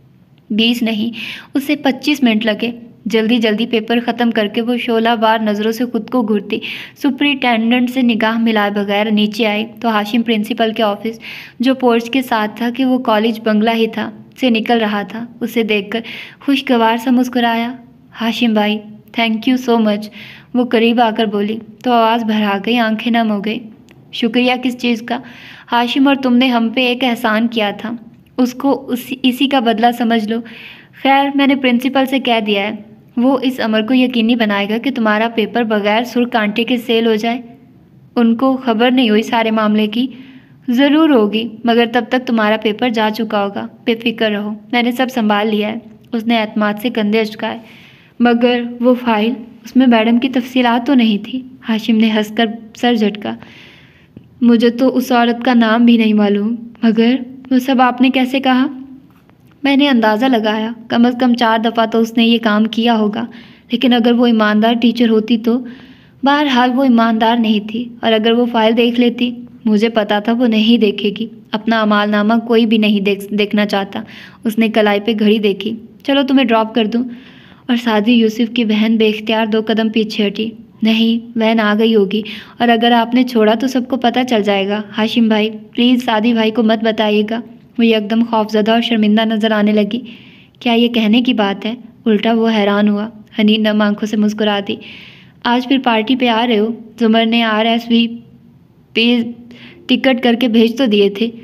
20 नहीं, उसे 25 मिनट लगे। जल्दी जल्दी पेपर ख़त्म करके वो 16 बार नज़रों से खुद को घूरती सुपरिटेंडेंट से निगाह मिलाए बगैर नीचे आई तो हाशिम प्रिंसिपल के ऑफिस, जो पोर्च के साथ था कि वो कॉलेज बंगला ही था, से निकल रहा था। उसे देखकर खुशगवार सा मुस्कुराया। हाशिम भाई, थैंक यू सो मच। वो करीब आकर बोली तो आवाज़ भरा गई, आंखें नम हो गई। शुक्रिया किस चीज़ का? हाशिम और तुमने हम पे एक एहसान किया था, उसको इसी का बदला समझ लो। खैर मैंने प्रिंसिपल से कह दिया है, वो इस अमर को यकीनी बनाएगा कि तुम्हारा पेपर बगैर सुर कांटे के सेल हो जाए। उनको खबर नहीं हुई सारे मामले की? ज़रूर होगी, मगर तब तक तुम्हारा पेपर जा चुका होगा। बेफिक्र रहो, मैंने सब संभाल लिया है। उसने एतमाद से कंधे अचकाए। मगर वो फाइल, उसमें मैडम की तफसीलात तो नहीं थी? हाशिम ने हंसकर सर झटका। मुझे तो उस औरत का नाम भी नहीं मालूम। मगर वो सब आपने कैसे कहा? मैंने अंदाज़ा लगाया, कम से कम 4 दफ़ा तो उसने ये काम किया होगा। लेकिन अगर वो ईमानदार टीचर होती तो? बहरहाल वो ईमानदार नहीं थी, और अगर वो फाइल देख लेती? मुझे पता था वो नहीं देखेगी। अपना अमालनामा कोई भी नहीं देखना चाहता। उसने कलाई पे घड़ी देखी। चलो तुम्हें ड्रॉप कर दूं? और सादी यूसुफ की बहन बेख्तियार 2 कदम पीछे हटी। नहीं, बहन आ गई होगी, और अगर आपने छोड़ा तो सबको पता चल जाएगा। हाशिम भाई प्लीज़ सादी भाई को मत बताइएगा। वो एकदम खौफजदा और शर्मिंदा नजर आने लगी। क्या ये कहने की बात है? उल्टा वो हैरान हुआ। हनीन नम आंखों से मुस्कुरा दी। आज फिर पार्टी पे आ रहे हो? जुमर ने RSVP टिकट करके भेज तो दिए थे।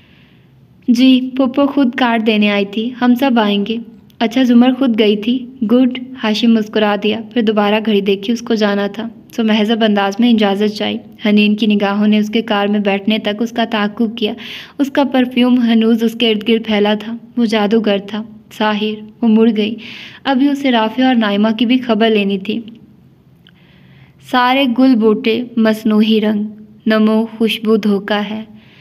जी, पुप्पो खुद कार्ड देने आई थी। हम सब आएंगे। अच्छा, जुमर खुद गई थी? गुड। हाशिम मुस्कुरा दिया, फिर दोबारा घड़ी देखी। उसको जाना था तो महज़ब अंदाज में इजाज़त चाहिए। हनीन की निगाहों ने उसके कार में बैठने तक उसका ताक़ुब किया। उसका परफ्यूम हनूज उसके इर्द गिर्द फैला था। वो जादूगर था। साहिर। वो मुड़ गई। अभी उसे राफिया और नाइमा की भी खबर लेनी थी। सारे गुल बूटे मसनूही रंग, नमो खुशबू धोखा है।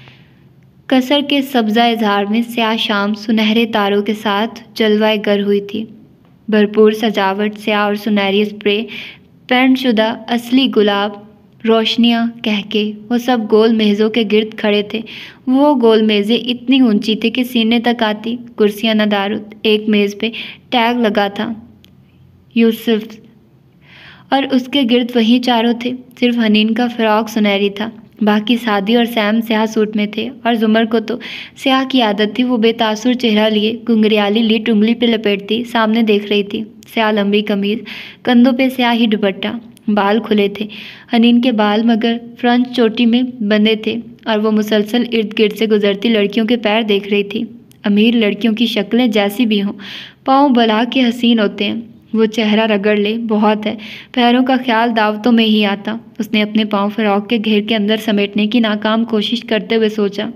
कसर के सब्ज़ा इजहार में स्याह शाम सुनहरे तारों के साथ जलवाए गर हुई थी। भरपूर सजावट, स्याह और सुनहरी स्प्रे, पेंट शुदा असली गुलाब, रोशनियाँ कहके, वो सब गोल मेज़ों के गिर्द खड़े थे। वो गोल मेज़ें इतनी ऊंची थी कि सीने तक आती। कुर्सियाँ नदारुद। एक मेज़ पे टैग लगा था यूसुफ, और उसके गिर्द वही चारों थे। सिर्फ हनीन का फ़्रॉक सुनहरी था। बाकी सादी और सैम स्याह सूट में थे, और जुमर को तो स्याह की आदत थी। वो बेतासुर चेहरा लिए घुंघरियाली लीट उंगली पे लपेटती सामने देख रही थी। स्याह लंबी कमीज, कंधों पे स्याह ही दुपट्टा, बाल खुले थे हनीन के बाल, मगर फ्रंट चोटी में बंधे थे, और वो मुसलसल इर्द गिर्द से गुजरती लड़कियों के पैर देख रही थी। अमीर लड़कियों की शक्लें जैसी भी हों, पाँव बला के हसीन होते हैं। वो चेहरा रगड़ ले बहुत है, पैरों का ख्याल दावतों में ही आता। उसने अपने पाँव फ़्रॉक के घेर के अंदर समेटने की नाकाम कोशिश करते हुए सोचा।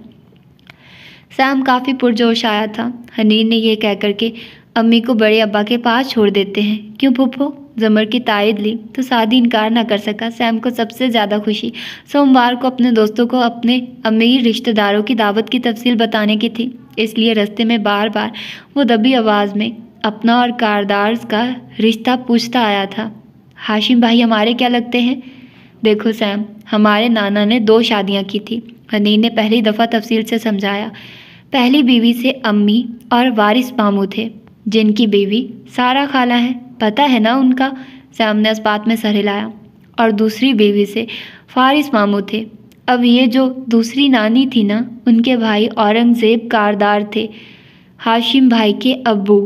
सैम काफ़ी पुरजोश आया था। हनीन ने यह कह कर के अम्मी को बड़े अब्बा के पास छोड़ देते हैं। क्यों फूफो? जमर की तायद ली तो सादी इनकार ना कर सका। सैम को सबसे ज़्यादा खुशी सोमवार को अपने दोस्तों को अपने अमीर रिश्तेदारों की दावत की तफसील बताने की थी। इसलिए रास्ते में बार बार वो दबी आवाज़ में अपना और कारदार्स का रिश्ता पूछता आया था। हाशिम भाई हमारे क्या लगते हैं? देखो सैम, हमारे नाना ने 2 शादियां की थी। हनीन ने पहली दफ़ा तफसील से समझाया। पहली बीवी से अम्मी और वारिस मामू थे, जिनकी बीवी सारा खाला है। पता है ना उनका? सैम ने इस बात में सर हिलाया। और दूसरी बीवी से फारिस मामू थे। अब ये जो दूसरी नानी थी ना, उनके भाई औरंगज़ेब कारदार थे, हाशिम भाई के अब्बू।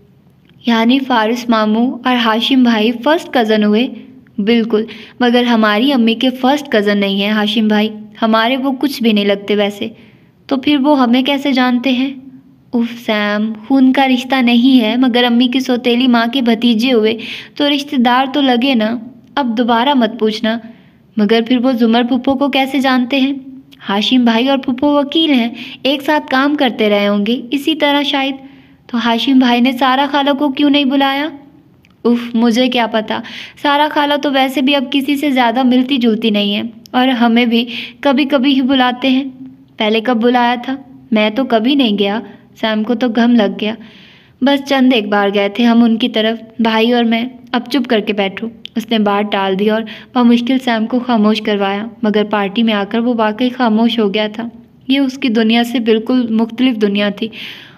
यानी फारिस मामू और हाशिम भाई फ़र्स्ट कज़न हुए। बिल्कुल, मगर हमारी अम्मी के फ़र्स्ट कज़न नहीं है हाशिम भाई। हमारे वो कुछ भी नहीं लगते वैसे। तो फिर वो हमें कैसे जानते हैं? उफ सैम, खून का रिश्ता नहीं है, मगर अम्मी की सौतेली माँ के भतीजे हुए तो रिश्तेदार तो लगे ना। अब दोबारा मत पूछना। मगर फिर वो जुमर फूफो को कैसे जानते हैं? हाशिम भाई और फूफो वकील हैं, एक साथ काम करते रहे होंगे, इसी तरह शायद। तो हाशिम भाई ने सारा खाला को क्यों नहीं बुलाया? उफ, मुझे क्या पता। सारा खाला तो वैसे भी अब किसी से ज़्यादा मिलती जुलती नहीं है, और हमें भी कभी कभी ही बुलाते हैं। पहले कब बुलाया था? मैं तो कभी नहीं गया। सैम को तो गम लग गया। बस चंद एक बार गए थे हम उनकी तरफ, भाई और मैं। अब चुप करके बैठो। उसने बात टाल दी और बामुश्किल सैम को खामोश करवाया, मगर पार्टी में आकर वो वाकई खामोश हो गया था। ये उसकी दुनिया से बिल्कुल मुख्तलिफ दुनिया थी,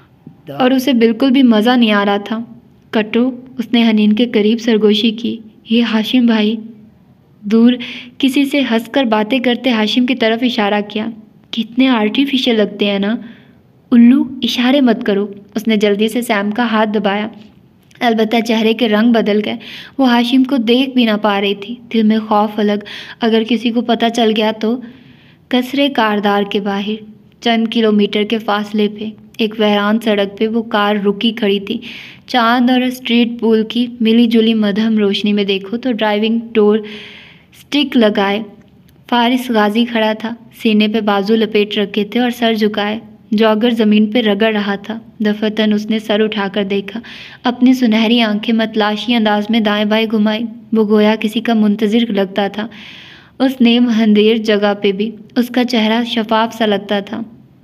और उसे बिल्कुल भी मज़ा नहीं आ रहा था। कटो, उसने हनीन के करीब सरगोशी की। ये हाशिम भाई। दूर किसी से हंसकर बातें करते हाशिम की तरफ इशारा किया। कितने आर्टिफिशियल लगते हैं ना। उल्लू, इशारे मत करो। उसने जल्दी से सैम का हाथ दबाया। अलबत्ता चेहरे के रंग बदल गए। वो हाशिम को देख भी ना पा रही थी। दिल में खौफ अलग, अगर किसी को पता चल गया तो। कसरे कारदार के बाहर चंद किलोमीटर के फासले पे एक वीरान सड़क पे वो कार रुकी खड़ी थी। चांद और स्ट्रीट पूल की मिली जुली मध्यम रोशनी में देखो तो ड्राइविंग डोर स्टिक लगाए फारिस गाजी खड़ा था। सीने पे बाजू लपेट रखे थे और सर झुकाए जॉगर ज़मीन पे रगड़ रहा था। दफतन उसने सर उठाकर देखा, अपनी सुनहरी आंखें मतलाशी अंदाज में दाएं बाएं घुमाई। वो गोया किसी का मुंतजिर लगता था। उस नेम अंधेर जगह पे भी उसका चेहरा शफाफ सा लगता था।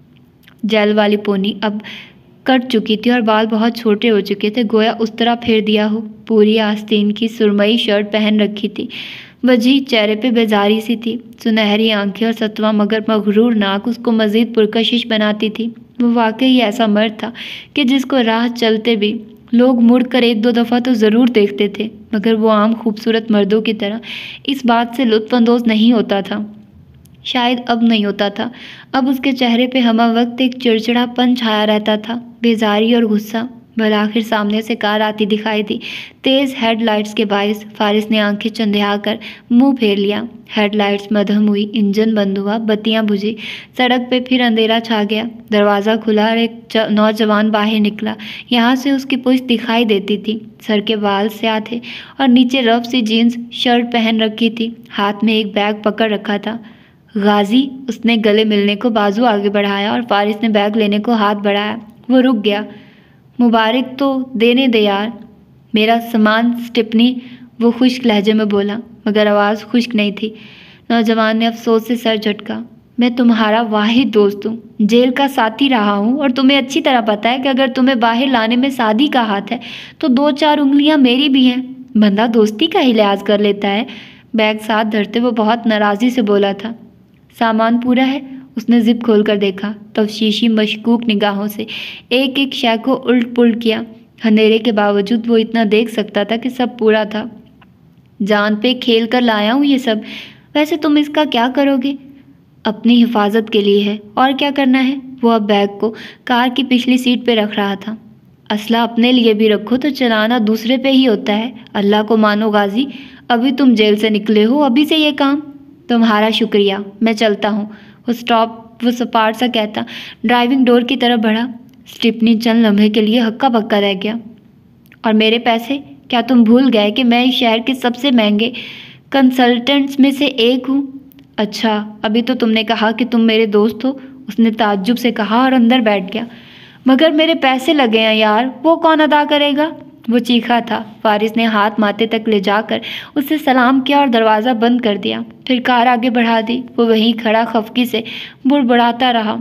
जेल वाली पोनी अब कट चुकी थी और बाल बहुत छोटे हो चुके थे, गोया उस तरह फेर दिया हो। पूरी आस्तीन की सुरमई शर्ट पहन रखी थी। वजी चेहरे पे बेजारी सी थी। सुनहरी आंखें और सतवा मगर मगरूर नाक उसको मज़ीद पुरकशिश बनाती थी। वो वाकई ऐसा मर्द था कि जिसको राह चलते भी लोग मुड़कर एक दो दफ़ा तो ज़रूर देखते थे, मगर वो आम खूबसूरत मर्दों की तरह इस बात से लुत्फ़अंदोज़ नहीं होता था। शायद अब नहीं होता था। अब उसके चेहरे पे हमा वक्त एक चिड़चिड़ापन छाया रहता था, बेजारी और गुस्सा। भला आखिर सामने से कार आती दिखाई दी। तेज़ हेडलाइट्स के बायस फारिस ने आंखें चंदिया कर मुंह फेर लिया। हेडलाइट्स मध्यम हुई, इंजन बंद हुआ, बत्तियां बुझी। सड़क पे फिर अंधेरा छा गया। दरवाज़ा खुला और एक नौजवान बाहर निकला। यहाँ से उसकी पुश्त दिखाई देती थी। सर के बाल स्याह थे और नीचे रफ सी जीन्स शर्ट पहन रखी थी। हाथ में एक बैग पकड़ रखा था। गाजी, उसने गले मिलने को बाजू आगे बढ़ाया और फारिस ने बैग लेने को हाथ बढ़ाया। वो रुक गया। मुबारक तो देने दे यार, मेरा सामान स्टिपनी, वो खुश्क लहजे में बोला, मगर आवाज़ खुश्क नहीं थी। नौजवान ने अफसोस से सर झटका। मैं तुम्हारा वाहिद दोस्त हूँ, जेल का साथी रहा हूँ और तुम्हें अच्छी तरह पता है कि अगर तुम्हें बाहर लाने में सादी का हाथ है तो दो चार उंगलियाँ मेरी भी हैं। बंदा दोस्ती का ही लिहाज कर लेता है। बैग साथ धरते वो बहुत नाराज़ी से बोला था। सामान पूरा है? उसने जिप खोल कर देखा, तफ्शीशी मशकूक निगाहों से एक एक शय को उल्ट पुल्ट किया। अंधेरे के बावजूद वो इतना देख सकता था कि सब पूरा था। जान पे खेल कर लाया हूँ ये सब। वैसे तुम इसका क्या करोगे? अपनी हिफाजत के लिए है, और क्या करना है? वो अब बैग को कार की पिछली सीट पे रख रहा था। असला अपने लिए भी रखो तो चलाना दूसरे पे ही होता है। अल्लाह को मानो गाजी, अभी तुम जेल से निकले हो, अभी से ये काम। तुम्हारा शुक्रिया, मैं चलता हूँ। वो सपाट सा कहता ड्राइविंग डोर की तरफ बढ़ा। स्टिपनी चंद लम्हे के लिए हक्का बक्का रह गया। और मेरे पैसे? क्या तुम भूल गए कि मैं इस शहर के सबसे महंगे कंसल्टेंट्स में से एक हूँ? अच्छा, अभी तो तुमने कहा कि तुम मेरे दोस्त हो, उसने ताज्जुब से कहा और अंदर बैठ गया। मगर मेरे पैसे लगे हैं यार, वो कौन अदा करेगा? वो चीखा था। फारिस ने हाथ माथे तक ले जाकर उससे सलाम किया और दरवाज़ा बंद कर दिया। फिर कार आगे बढ़ा दी। वो वहीं खड़ा खफकी से बुड़बुड़ाता रहा।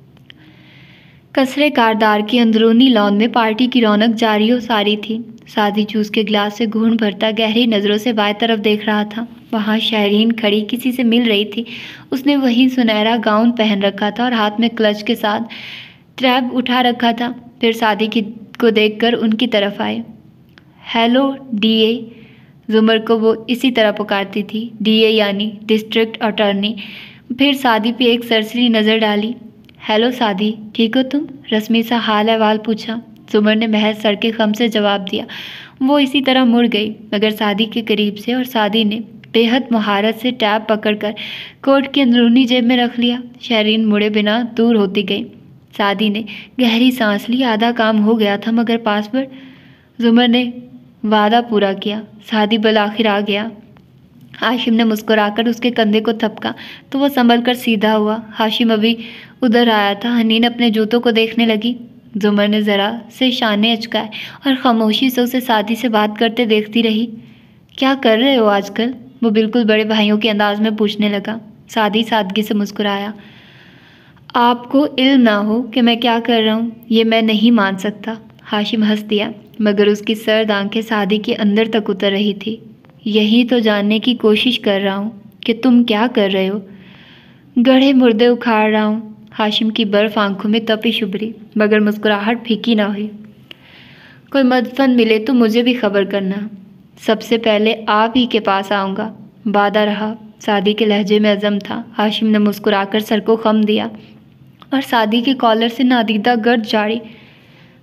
कसरे कारदार की अंदरूनी लॉन में पार्टी की रौनक जारी व सारी थी। सादी जूस के गिलास से घूंट भरता गहरी नज़रों से बाएं तरफ देख रहा था। वहाँ शहरीन खड़ी किसी से मिल रही थी। उसने वही सुनहरा गाउन पहन रखा था और हाथ में क्लच के साथ ट्रैब उठा रखा था। फिर सादी को देखकर उनकी तरफ आए। Hello DA. जुमर को वो इसी तरह पुकारती थी, डीए यानी डिस्ट्रिक्ट अटॉर्नी। फिर सादी पे एक सरसरी नज़र डाली। हेलो सादी, ठीक हो तुम? रस्मी सा हाल अहवाल पूछा। जुमर ने महज सर के खम से जवाब दिया। वो इसी तरह मुड़ गई, मगर सादी के करीब से, और सादी ने बेहद महारत से टैब पकड़कर कोट की अंदरूनी जेब में रख लिया। शहरीन मुड़े बिना दूर होती गई। सादी ने गहरी सांस ली। आधा काम हो गया था, मगर पासवर्ड? जुमर ने वादा पूरा किया। सादी बल आखिर आ गया। हाशिम ने मुस्कुराकर उसके कंधे को थपका तो वो संभल कर सीधा हुआ। हाशिम अभी उधर आया था। हनीन अपने जूतों को देखने लगी। जुमर ने ज़रा से शाने अचकाए और खामोशी से उसे सादी से बात करते देखती रही। क्या कर रहे हो आजकल? वो बिल्कुल बड़े भाइयों के अंदाज में पूछने लगा। सादी सादगी से मुस्कुराया। आपको इल्म ना हो कि मैं क्या कर रहा हूँ, ये मैं नहीं मान सकता। हाशिम हंस दिया, मगर उसकी सर्द आंखें सादी के अंदर तक उतर रही थी। यही तो जानने की कोशिश कर रहा हूँ कि तुम क्या कर रहे हो। गढ़े मुर्दे उखाड़ रहा हूँ। हाशिम की बर्फ आंखों में तपिश उभरी, मगर मुस्कुराहट फीकी ना हुई। कोई मदफन मिले तो मुझे भी खबर करना। सबसे पहले आप ही के पास आऊँगा, वादा रहा। सादी के लहजे में अज़म था। हाशिम ने मुस्कुराकर सर को खम दिया और सादी के कॉलर से नादीदा गर्द जारी।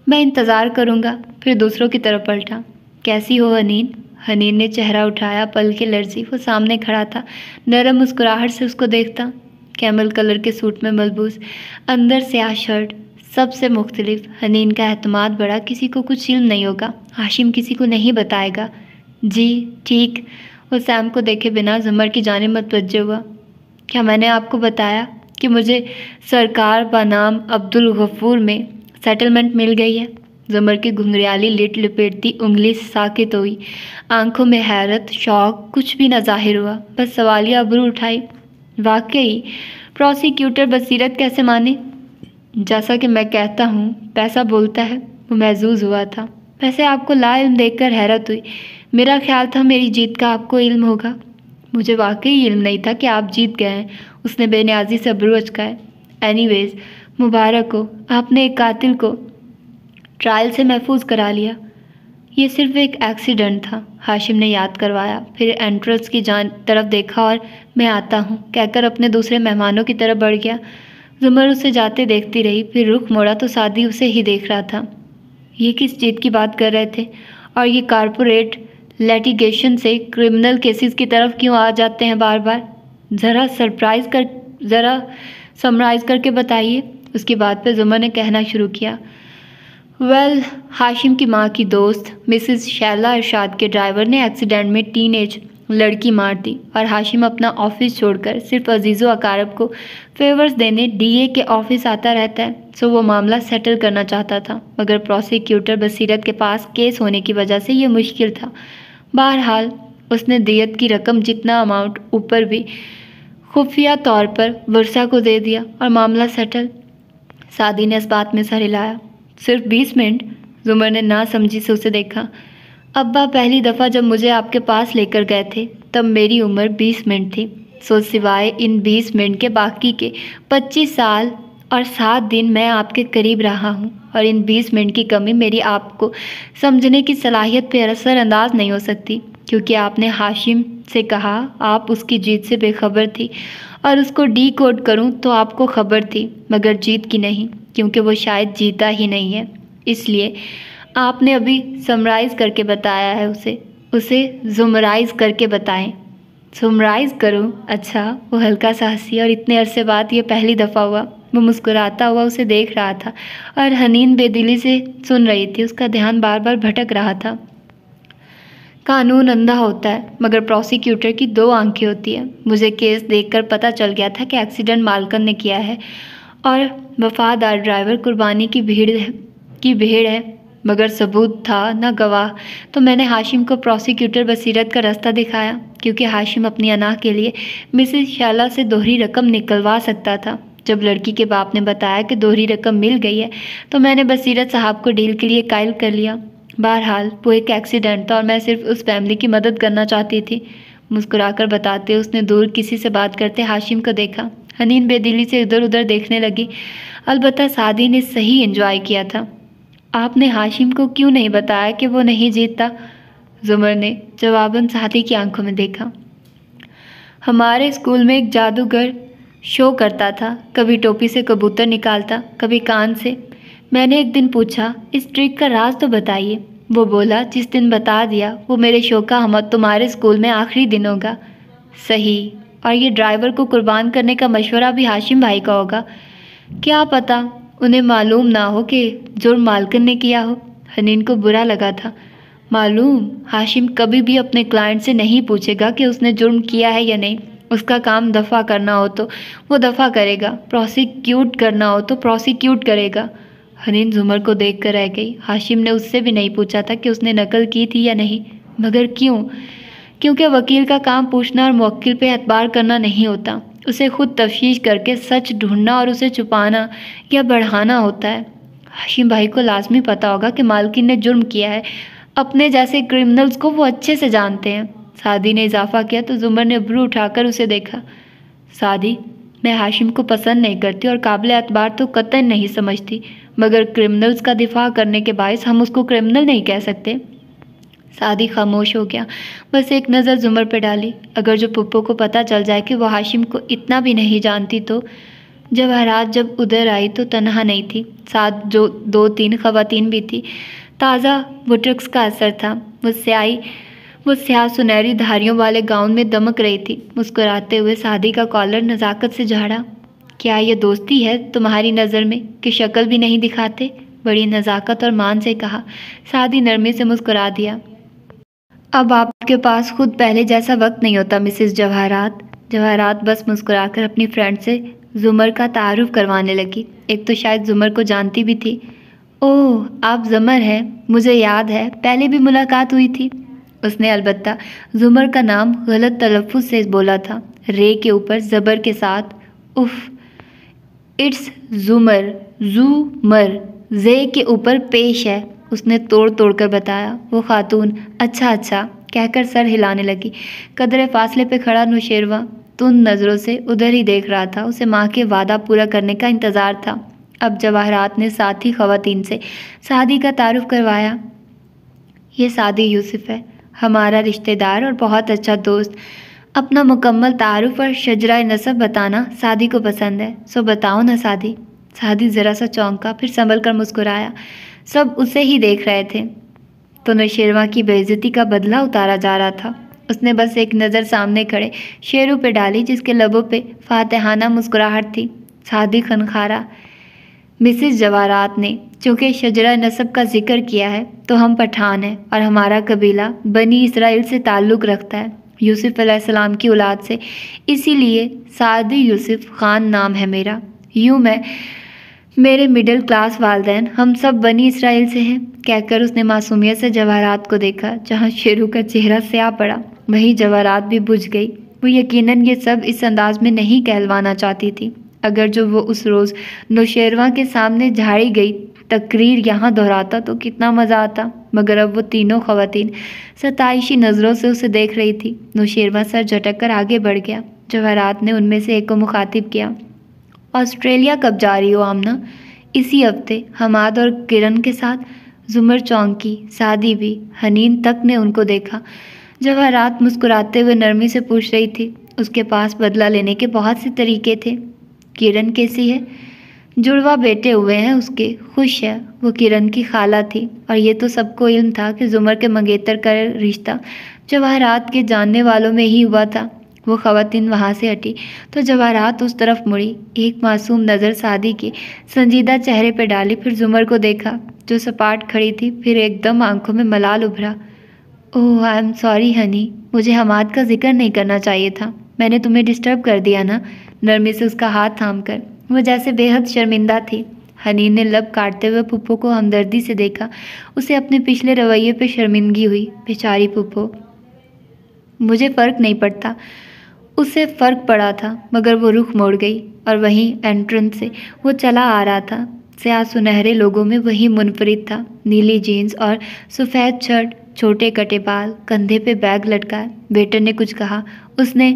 मैं इंतज़ार करूँगा। फिर दूसरों की तरफ पलटा। कैसी हो हनीन? हनीन ने चेहरा उठाया, पलकें लरज़ी। वो सामने खड़ा था, नरम मुस्कुराहट से उसको देखता। कैमल कलर के सूट में मलबूस, अंदर स्याह शर्ट, सबसे मुख्तलिफ। हनीन का एतमाद बढ़ा, किसी को कुछ इल्म नहीं होगा, हाशिम किसी को नहीं बताएगा। जी ठीक। वो सैम को देखे बिना जुमर की जानिब मुतवज्जो हुआ। क्या मैंने आपको बताया कि मुझे सरकार बनाम अब्दुल गफूर में सेटलमेंट मिल गई है? जुमर की घुंघरियाली लिट लिपेटती उंगली साकित हुई। आंखों में हैरत, शौक कुछ भी न जाहिर हुआ, बस सवालिया अबरू उठाई। वाकई प्रोसिक्यूटर बसीरत कैसे माने? जैसा कि मैं कहता हूँ, पैसा बोलता है। वो महजूज हुआ था। वैसे आपको लाइल्म देखकर हैरत हुई। मेरा ख्याल था मेरी जीत का आपको इल्म होगा। मुझे वाकई इल्म नहीं था कि आप जीत गए हैं। उसने बेनियाजी से अबरू अचकाए। एनीवेज, मुबारक हो, आपने एक कातिल को ट्रायल से महफूज करा लिया। ये सिर्फ एक एक्सीडेंट था, हाशिम ने याद करवाया। फिर एंट्रेंस की तरफ देखा और मैं आता हूँ कहकर अपने दूसरे मेहमानों की तरफ बढ़ गया। जुमर उसे जाते देखती रही, फिर रुख मोड़ा तो सादी उसे ही देख रहा था। ये किस जीत की बात कर रहे थे? और ये कारपोरेट लिटिगेशन से क्रिमिनल केसेस की तरफ क्यों आ जाते हैं बार बार? ज़रा समराइज़ करके बताइए। उसकी बात पे जुमर ने कहना शुरू किया। वेल, हाशिम की माँ की दोस्त मिसेस शैला इरशाद के ड्राइवर ने एक्सीडेंट में टीनेज लड़की मार दी और हाशिम अपना ऑफिस छोड़कर सिर्फ अजीज़ो अकारब को फेवर्स देने डीए के ऑफिस आता रहता है। सो वो मामला सेटल करना चाहता था, मगर प्रोसिक्यूटर बसीरत के पास केस होने की वजह से ये मुश्किल था। बहरहाल उसने दियत की रकम जितना अमाउंट ऊपर भी खुफिया तौर पर वर्षा को दे दिया और मामला सेटल। सादी ने इस बात में सर हिलाया। सिर्फ 20 मिनट? जुमर ने ना समझी से उसे देखा। अब्बा पहली दफ़ा जब मुझे आपके पास लेकर गए थे तब मेरी उम्र 20 मिनट थी। सो सिवाय इन 20 मिनट के बाकी के 25 साल और 7 दिन मैं आपके करीब रहा हूँ, और इन 20 मिनट की कमी मेरी आपको समझने की सलाहियत पर असरअंदाज नहीं हो सकती, क्योंकि आपने हाशिम से कहा आप उसकी जीत से बेखबर थी, और उसको डी कोड करूँ तो आपको खबर थी, मगर जीत की नहीं, क्योंकि वो शायद जीता ही नहीं है। इसलिए आपने अभी समराइज़ करके बताया है उसे जुमराइज़ करके बताएं। समराइज़ करूं? अच्छा। वो हल्का सा हंसी, और इतने अरसे बाद ये पहली दफ़ा हुआ। वो मुस्कुराता हुआ उसे देख रहा था और हनीन बेदिली से सुन रही थी। उसका ध्यान बार बार भटक रहा था। कानून अंधा होता है, मगर प्रोसिक्यूटर की 2 आंखें होती है। मुझे केस देखकर पता चल गया था कि एक्सीडेंट मालकन ने किया है और वफादार ड्राइवर कुर्बानी की भीड़ है, मगर सबूत था न गवाह। तो मैंने हाशिम को प्रोसिक्यूटर बसीरत का रास्ता दिखाया, क्योंकि हाशिम अपनी अनाह के लिए मिसेस शैला से दोहरी रकम निकलवा सकता था। जब लड़की के बाप ने बताया कि दोहरी रकम मिल गई है तो मैंने बसीरत साहब को डील के लिए कायल कर लिया। बहरहाल वो एक एक्सीडेंट था और मैं सिर्फ उस फैमिली की मदद करना चाहती थी। मुस्कुराकर बताते उसने दूर किसी से बात करते हाशिम को देखा। हनीन बेदिली से इधर उधर देखने लगी। अलबत्ता सादी ने सही एंजॉय किया था। आपने हाशिम को क्यों नहीं बताया कि वो नहीं जीतता? जुमर ने जवाबन सादी की आंखों में देखा। हमारे स्कूल में एक जादूगर शो करता था, कभी टोपी से कबूतर निकालता, कभी कान से। मैंने एक दिन पूछा, इस ट्रिक का राज तो बताइए। वो बोला, जिस दिन बता दिया वो मेरे शो का हम तुम्हारे स्कूल में आखिरी दिन होगा। सही। और ये ड्राइवर को कुर्बान करने का मशवरा भी हाशिम भाई का होगा। क्या पता उन्हें मालूम ना हो कि जुर्म मालकन ने किया हो। हनीन को बुरा लगा था। मालूम, हाशिम कभी भी अपने क्लाइंट से नहीं पूछेगा कि उसने जुर्म किया है या नहीं। उसका काम दफ़ा करना हो तो वो दफ़ा करेगा, प्रोसिक्यूट करना हो तो प्रोसिक्यूट करेगा। हनीन जुमर को देख कर रह गई। हाशिम ने उससे भी नहीं पूछा था कि उसने नकल की थी या नहीं, मगर क्यों? क्योंकि वकील का काम पूछना और मुवक्किल पे एतबार करना नहीं होता। उसे खुद तफ्तीश करके सच ढूंढना और उसे छुपाना या बढ़ाना होता है। हाशिम भाई को लाजमी पता होगा कि मालकिन ने जुर्म किया है। अपने जैसे क्रिमिनल्स को वो अच्छे से जानते हैं। सादी ने इजाफा किया तो जुमर ने अबरू उठाकर उसे देखा। सादी, मैं हाशिम को पसंद नहीं करती और काबिल एतबार तो कतई नहीं समझती, मगर क्रिमिनल्स का दिफा करने के बायस हम उसको क्रिमिनल नहीं कह सकते। सादी खामोश हो गया, बस एक नज़र जुमर पे डाली। अगर जो पुप्पो को पता चल जाए कि वो हाशिम को इतना भी नहीं जानती तो जवाहरात जब उधर आई तो तन्हा नहीं थी, साथ जो 2-3 खवातीन भी थी। ताज़ा बोटॉक्स का असर था। वो स्याह सुनहरी धारियों वाले गाउन में दमक रही थी। मुस्कुराते हुए सादी का कॉलर नज़ाकत से झाड़ा। क्या ये दोस्ती है तुम्हारी नज़र में कि शक्ल भी नहीं दिखाते? बड़ी नज़ाकत और मान से कहा। सादी नरमी से मुस्कुरा दिया। अब आपके पास खुद पहले जैसा वक्त नहीं होता मिसेस जवाहरात। जवाहरात बस मुस्कुराकर अपनी फ्रेंड से जुमर का तारुफ करवाने लगी। एक तो शायद जुमर को जानती भी थी। ओह, आप ज़मर हैं, मुझे याद है, पहले भी मुलाकात हुई थी। उसने अलबत्ता जुमर का नाम गलत तलफ़ुज़ से बोला था, रे के ऊपर ज़बर के साथ। उफ़, इट्स जुमर, ज़ूमर, जे के ऊपर पेश है, उसने तोड़ तोड़ कर बताया। वो खातून अच्छा अच्छा कहकर सर हिलाने लगी। कदरे फासले पे खड़ा नौशेरवा तुन नज़रों से उधर ही देख रहा था। उसे माँ के वादा पूरा करने का इंतज़ार था। अब जवाहरात ने साथी खवातीन से सादी का तारुफ करवाया। ये सादी यूसुफ है, हमारा रिश्तेदार और बहुत अच्छा दोस्त। अपना मुकम्मल तारुफ और शजरा नसब बताना सादी को पसंद है, सो बताओ ना सादी। सादी ज़रा सा चौंका, फिर संभल कर मुस्कुराया। सब उसे ही देख रहे थे तो नौशेरवा की बेइज्जती का बदला उतारा जा रहा था। उसने बस एक नज़र सामने खड़े शेरू पे डाली, जिसके लबों पे फातिहाना मुस्कुराहट थी। सादी खनखारा। मिसेस जवाहरात ने चूँकि शजरा नसब का जिक्र किया है तो हम पठान हैं और हमारा कबीला बनी इसराइल से ताल्लुक़ रखता है, यूसुफ अलैहिस्सलाम की औलाद से। इसीलिए सादी यूसुफ ख़ान नाम है मेरा। यूँ मेरे मिडिल क्लास वालदैन हम सब बनी इसराइल से हैं, कहकर उसने मासूमियत से जवाहरात को देखा। जहाँ शेरू का चेहरा स्याह पड़ा, वहीं जवाहरात भी बुझ गई। वो यकीनन ये सब इस अंदाज में नहीं कहलवाना चाहती थी। अगर जो वो उस रोज़ नौशेरवा के सामने झाड़ी गई तकरीर यहाँ दोहराता तो कितना मज़ा आता। मगर अब वो तीनों खवातीन सताइशी नज़रों से उसे देख रही थी। नौशेरवा सर झटक कर आगे बढ़ गया। जवाहरात ने उनमें से एक को मुखातिब किया। ऑस्ट्रेलिया कब जा रही हो आमना? इसी हफ्ते, हमाद और किरण के साथ। जुमर चौंकी, सादी भी, हनीन तक ने उनको देखा। जवाहरात मुस्कुराते हुए नरमी से पूछ रही थी। उसके पास बदला लेने के बहुत से तरीके थे। किरण कैसी है? जुड़वा बेटे हुए हैं उसके, खुश है। वो किरण की खाला थी और ये तो सबको इल्म था कि जुमर के मंगेतर का रिश्ता जवाहरात के जानने वालों में ही हुआ था। वो खवातीन वहाँ से हटी तो जवाहरात उस तरफ मुड़ी। एक मासूम नज़र सादी के संजीदा चेहरे पर डाली, फिर जुमर को देखा जो सपाट खड़ी थी। फिर एकदम आंखों में मलाल उभरा। Oh, I am sorry honey, मुझे हमाद का जिक्र नहीं करना चाहिए था। मैंने तुम्हें डिस्टर्ब कर दिया ना? नरमी से उसका हाथ थाम कर। वो जैसे बेहद शर्मिंदा थी। हनीन ने लब काटते हुए पुप्पो को हमदर्दी से देखा। उसे अपने पिछले रवैये पे शर्मिंदगी हुई। बेचारी पुप्पो। मुझे फ़र्क नहीं पड़ता। उसे फ़र्क पड़ा था, मगर वो रुख मोड़ गई और वहीं एंट्रेंस से वो चला आ रहा था। स्याह सुनहरे लोगों में वही मुनफरिद था। नीली जीन्स और सफ़ेद शर्ट, छोटे कटे बाल, कंधे पे बैग लटका। वेटर ने कुछ कहा। उसने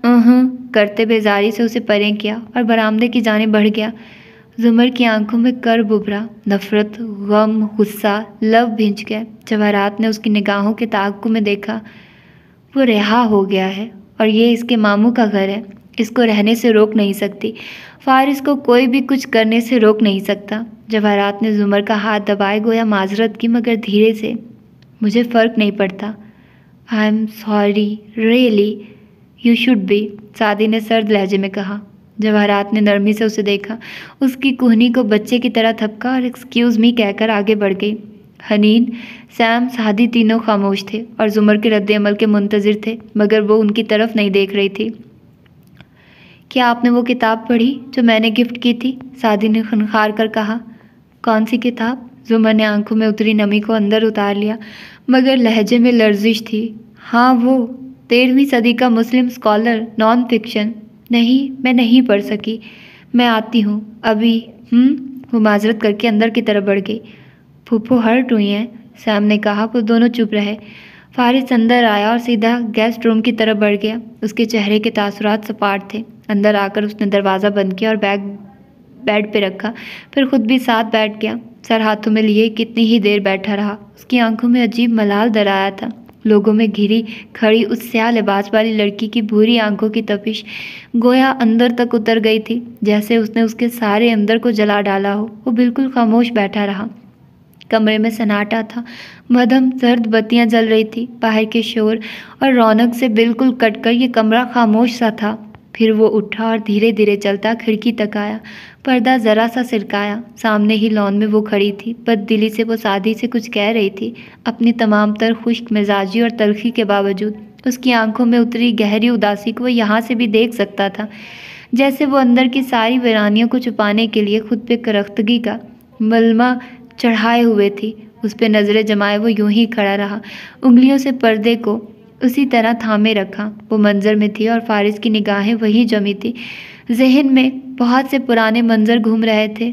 करते बेजारी से उसे परे किया और बरामदे की जाने बढ़ गया। जुमर की आंखों में कर्ब उभरा। नफरत, गम, गुस्सा, लव भिंच गए। जवाहरात ने उसकी निगाहों के ताक़ुब में देखा। वो रिहा हो गया है और ये इसके मामू का घर है। इसको रहने से रोक नहीं सकती। फारिस को कोई भी कुछ करने से रोक नहीं सकता। जवाहरात ने जुमर का हाथ दबाए गोया माजरत की, मगर धीरे से। मुझे फ़र्क नहीं पड़ता। I am sorry, really, you should be, Saadi ने सर्द लहजे में कहा। जवाहरात ने नरमी से उसे देखा, उसकी कुहनी को बच्चे की तरह थपका और एक्सक्यूज़ मी कहकर आगे बढ़ गई। हनीन, सैम, सादी तीनों खामोश थे और जुमर के रद्द-ए-अमल के मुंतज़िर थे, मगर वो उनकी तरफ नहीं देख रही थी। क्या आपने वो किताब पढ़ी जो मैंने गिफ्ट की थी? सादी ने खनखार कर कहा। कौन सी किताब? जुमर ने आंखों में उतरी नमी को अंदर उतार लिया, मगर लहजे में लर्जिश थी। हाँ, वो 13वीं सदी का मुस्लिम स्कॉलर, नॉन फिक्शन। नहीं, मैं नहीं पढ़ सकी। मैं आती हूँ अभी। वो माजरत करके अंदर की तरफ बढ़ गई। फूफो हर्ट हुई हैं, सैम ने कहा। वो दोनों चुप रहे। फारिस अंदर आया और सीधा गेस्ट रूम की तरफ बढ़ गया। उसके चेहरे के तासुरात सपाट थे। अंदर आकर उसने दरवाज़ा बंद किया और बैग बेड पे रखा, फिर खुद भी साथ बैठ गया। सर हाथों में लिए कितनी ही देर बैठा रहा। उसकी आंखों में अजीब मलाल दर आया था। लोगों में घिरी खड़ी उस स्याह लिबास वाली लड़की की भूरी आंखों की तपिश गोया अंदर तक उतर गई थी, जैसे उसने उसके सारे अंदर को जला डाला हो। वो बिल्कुल खामोश बैठा रहा। कमरे में सन्नाटा था। मध्यम सर्द बत्तियां जल रही थी। बाहर के शोर और रौनक से बिल्कुल कटकर ये कमरा खामोश सा था। फिर वो उठा और धीरे धीरे चलता खिड़की तक आया। पर्दा जरा सा सिरकाया। सामने ही लॉन में वो खड़ी थी। बददिली से वो सादी से कुछ कह रही थी। अपनी तमाम तर खुश्क मिजाजी और तलखी के बावजूद उसकी आंखों में उतरी गहरी उदासी को वो यहाँ से भी देख सकता था, जैसे वो अंदर की सारी वीरानियों को छुपाने के लिए खुद पे करख्तगी का मलमा चढ़ाए हुए थी। उस पर नज़रें जमाए वो यूं ही खड़ा रहा, उंगलियों से पर्दे को उसी तरह थामे रखा। वो मंजर में थी और फारिस की निगाहें वहीं जमी थी। जहन में बहुत से पुराने मंजर घूम रहे थे।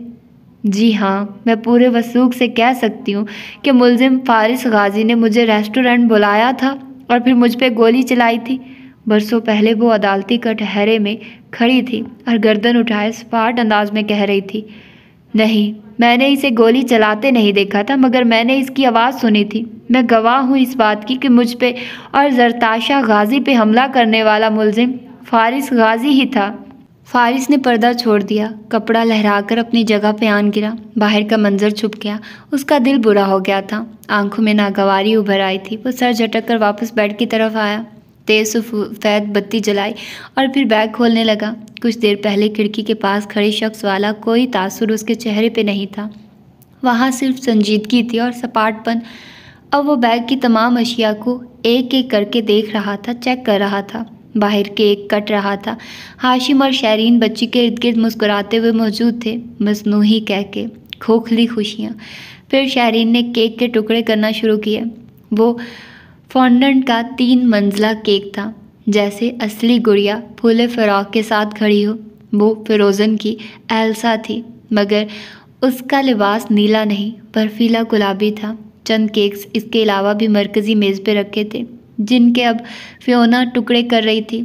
जी हाँ, मैं पूरे वसूख से कह सकती हूँ कि मुल्जिम फारिस गाजी ने मुझे रेस्टोरेंट बुलाया था और फिर मुझ पे गोली चलाई थी। बरसों पहले वो अदालती कटहरे में खड़ी थी और गर्दन उठाए सपाट अंदाज में कह रही थी, नहीं, मैंने इसे गोली चलाते नहीं देखा था, मगर मैंने इसकी आवाज़ सुनी थी। मैं गवाह हूँ इस बात की कि मुझ पे और जरताशा गाजी पे हमला करने वाला मुल्जिम फारिस गाजी ही था। फारिस ने पर्दा छोड़ दिया। कपड़ा लहराकर अपनी जगह पे आन गिरा। बाहर का मंजर छुप गया। उसका दिल बुरा हो गया था। आंखों में नागवारी उभर आई थी। वो सर झटक कर वापस बेड की तरफ आया, तेज सफेद बत्ती जलाई और फिर बैग खोलने लगा। कुछ देर पहले खिड़की के पास खड़े शख्स वाला कोई तासुर उसके चेहरे पे नहीं था। वहाँ सिर्फ संजीदगी थी और सपाटपन। अब वो बैग की तमाम अशिया को एक एक करके देख रहा था, चेक कर रहा था। बाहर केक कट रहा था। हाशिम और शैरीन बच्ची के इर्द गिर्द मुस्कुराते हुए मौजूद थे, मसनूही कह के, खोखली खुशियाँ। फिर शैरीन ने केक के टुकड़े करना शुरू किए। वो फॉन्डेंट का 3 मंजिला केक था, जैसे असली गुड़िया फूले फ़राक के साथ खड़ी हो। वो फिरोज़न की एल्सा थी, मगर उसका लिबास नीला नहीं, बर्फीला गुलाबी था। चंद केक्स इसके अलावा भी मरकज़ी मेज़ पे रखे थे, जिनके अब फियोना टुकड़े कर रही थी।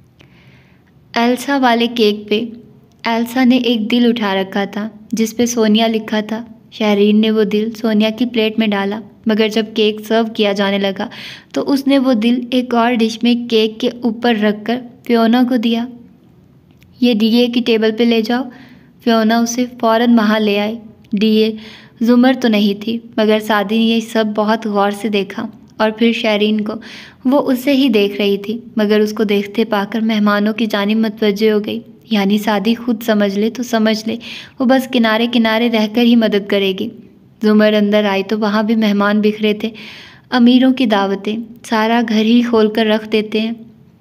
एल्सा वाले केक पे एल्सा ने एक दिल उठा रखा था, जिस पे सोनिया लिखा था। शहरीन ने वो दिल सोनिया की प्लेट में डाला, मगर जब केक सर्व किया जाने लगा तो उसने वो दिल एक और डिश में केक के ऊपर रखकर फियोना को दिया। ये डीए की टेबल पे ले जाओ। फियोना उसे फ़ौरन वहाँ ले आई। डीए जुमर तो नहीं थी, मगर सादी ने ये सब बहुत गौर से देखा और फिर शहरीन को। वो उससे ही देख रही थी, मगर उसको देखते पाकर मेहमानों की जानिब मुतवज्जो हो गई। यानी सादी खुद समझ ले तो समझ ले, वो बस किनारे किनारे रहकर ही मदद करेगी। जुमर अंदर आई तो वहाँ भी मेहमान बिखरे थे। अमीरों की दावतें, सारा घर ही खोल कर रख देते हैं।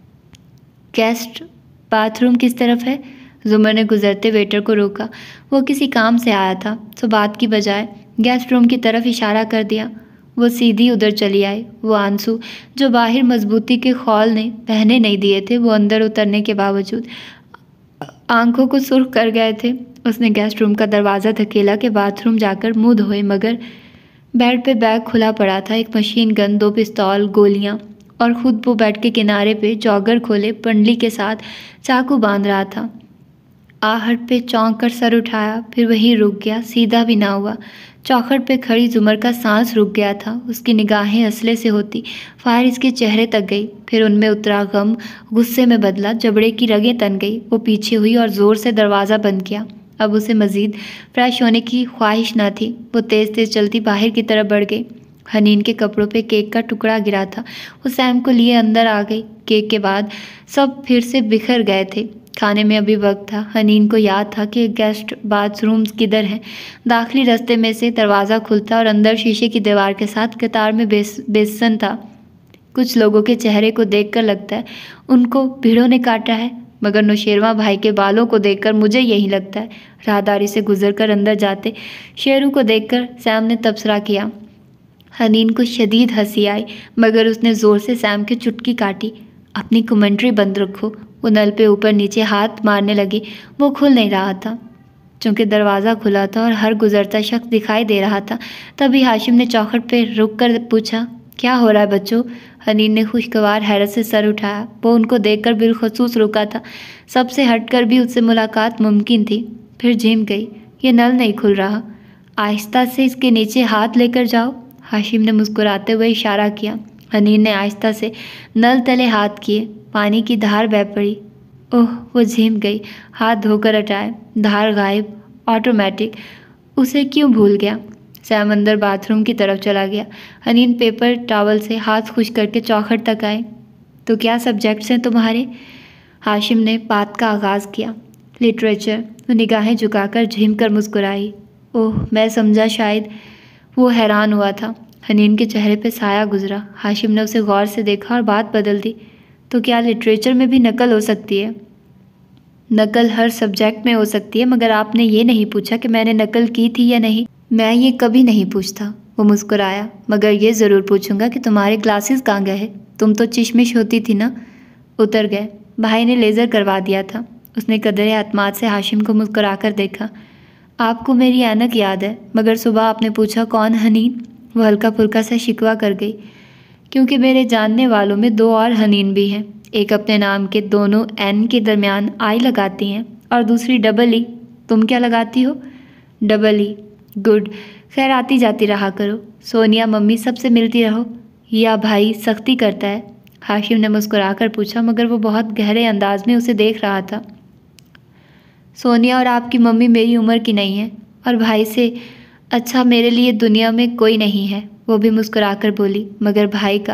गेस्ट बाथरूम किस तरफ है? जुमर ने गुजरते वेटर को रोका। वो किसी काम से आया था, तो बात की बजाय गेस्ट रूम की तरफ इशारा कर दिया। वो सीधी उधर चली आई। वो आंसू जो बाहर मजबूती के खौल ने पहने नहीं दिए थे, वो अंदर उतरने के बावजूद आंखों को सुर्ख कर गए थे। उसने गेस्ट रूम का दरवाज़ा धकेला के बाथरूम जाकर मुंह धोए, मगर बेड पे बैग खुला पड़ा था। एक मशीन गन, 2 पिस्तौल, गोलियां, और ख़ुद वो बेड के किनारे पे जॉगर खोले पंडली के साथ चाकू बांध रहा था। आहट पे चौंक कर सर उठाया, फिर वहीं रुक गया, सीधा भी ना हुआ। चौखट पे खड़ी जुमर का सांस रुक गया था। उसकी निगाहें असले से होती फारिस के चेहरे तक गई, फिर उनमें उतरा गम गुस्से में बदला, जबड़े की रगें तन गई। वो पीछे हुई और ज़ोर से दरवाज़ा बंद किया। अब उसे मज़ीद फ्रेश होने की ख्वाहिश न थी। वो तेज़ तेज़ चलती बाहर की तरफ बढ़ गई। हनीन के कपड़ों पे केक का टुकड़ा गिरा था। वो सैम को लिए अंदर आ गई। केक के बाद सब फिर से बिखर गए थे। खाने में अभी वक्त था। हनीन को याद था कि गेस्ट बाथरूम्स किधर हैं। दाखिली रास्ते में से दरवाज़ा खुलता और अंदर शीशे की दीवार के साथ कतार में बेसन था। कुछ लोगों के चेहरे को देखकर लगता है उनको भीड़ों ने काटा है, मगर नौशेरवां भाई के बालों को देखकर मुझे यही लगता है। राहदारी से गुजरकर अंदर जाते शेरू को देखकर सैम ने तबसरा किया। हनीन को शदीद हंसी आई, मगर उसने ज़ोर से सैम की चुटकी काटी। अपनी कमेंट्री बंद रखो। वो नल पे ऊपर नीचे हाथ मारने लगी। वो खुल नहीं रहा था, चूँकि दरवाज़ा खुला था और हर गुजरता शख्स दिखाई दे रहा था। तभी हाशिम ने चौखट पे रुक कर पूछा, क्या हो रहा है बच्चों? हनीन ने खुशगवार हैरत से सर उठाया। वो उनको देखकर बिलखसूस रुका था। सबसे हटकर भी उससे मुलाकात मुमकिन थी। फिर झिम गई। ये नल नहीं खुल रहा। आहिस्ता से इसके नीचे हाथ लेकर जाओ। हाशिम ने मुस्कुराते हुए इशारा किया। हनीन ने आहिस्ता से नल तले हाथ किए। पानी की धार बह पड़ी। ओह, वो झिम गई। हाथ धोकर हटाए, धार गायब। ऑटोमेटिक। उसे क्यों भूल गया? सैम अंदर बाथरूम की तरफ चला गया। हनीन पेपर टॉवल से हाथ खुश करके चौखट तक आए। तो क्या सब्जेक्ट्स हैं तुम्हारे? हाशिम ने बात का आगाज़ किया। लिटरेचर। वो निगाहें झुकाकर झिम कर मुस्कुराई। ओह, मैं समझा शायद। वो हैरान हुआ था। हनीन के चेहरे पे साया गुजरा। हाशिम ने उसे गौर से देखा और बात बदल दी। तो क्या लिटरेचर में भी नकल हो सकती है? नकल हर सब्जेक्ट में हो सकती है, मगर आपने ये नहीं पूछा कि मैंने नकल की थी या नहीं। मैं ये कभी नहीं पूछता। वो मुस्कुराया। मगर ये ज़रूर पूछूंगा कि तुम्हारे ग्लासेस कहाँ गए? तुम तो चिशमिश होती थी ना। उतर गए। भाई ने लेज़र करवा दिया था। उसने कदरे अतमाद से हाशिम को मुस्कुराकर देखा। आपको मेरी ऐनक याद है, मगर सुबह आपने पूछा कौन हनीन? वो हल्का फुल्का सा शिकवा कर गई। क्योंकि मेरे जानने वालों में 2 और हनीन भी हैं। एक अपने नाम के दोनों एन के दरमियान आई लगाती हैं और दूसरी डबल ई। तुम क्या लगाती हो? Double E. गुड। खैर, आती जाती रहा करो। सोनिया मम्मी सबसे मिलती रहो। या भाई सख्ती करता है? हाशिम ने मुस्कुराकर पूछा, मगर वो बहुत गहरे अंदाज में उसे देख रहा था। सोनिया और आपकी मम्मी मेरी उम्र की नहीं है, और भाई से अच्छा मेरे लिए दुनिया में कोई नहीं है। वो भी मुस्कुराकर बोली, मगर भाई का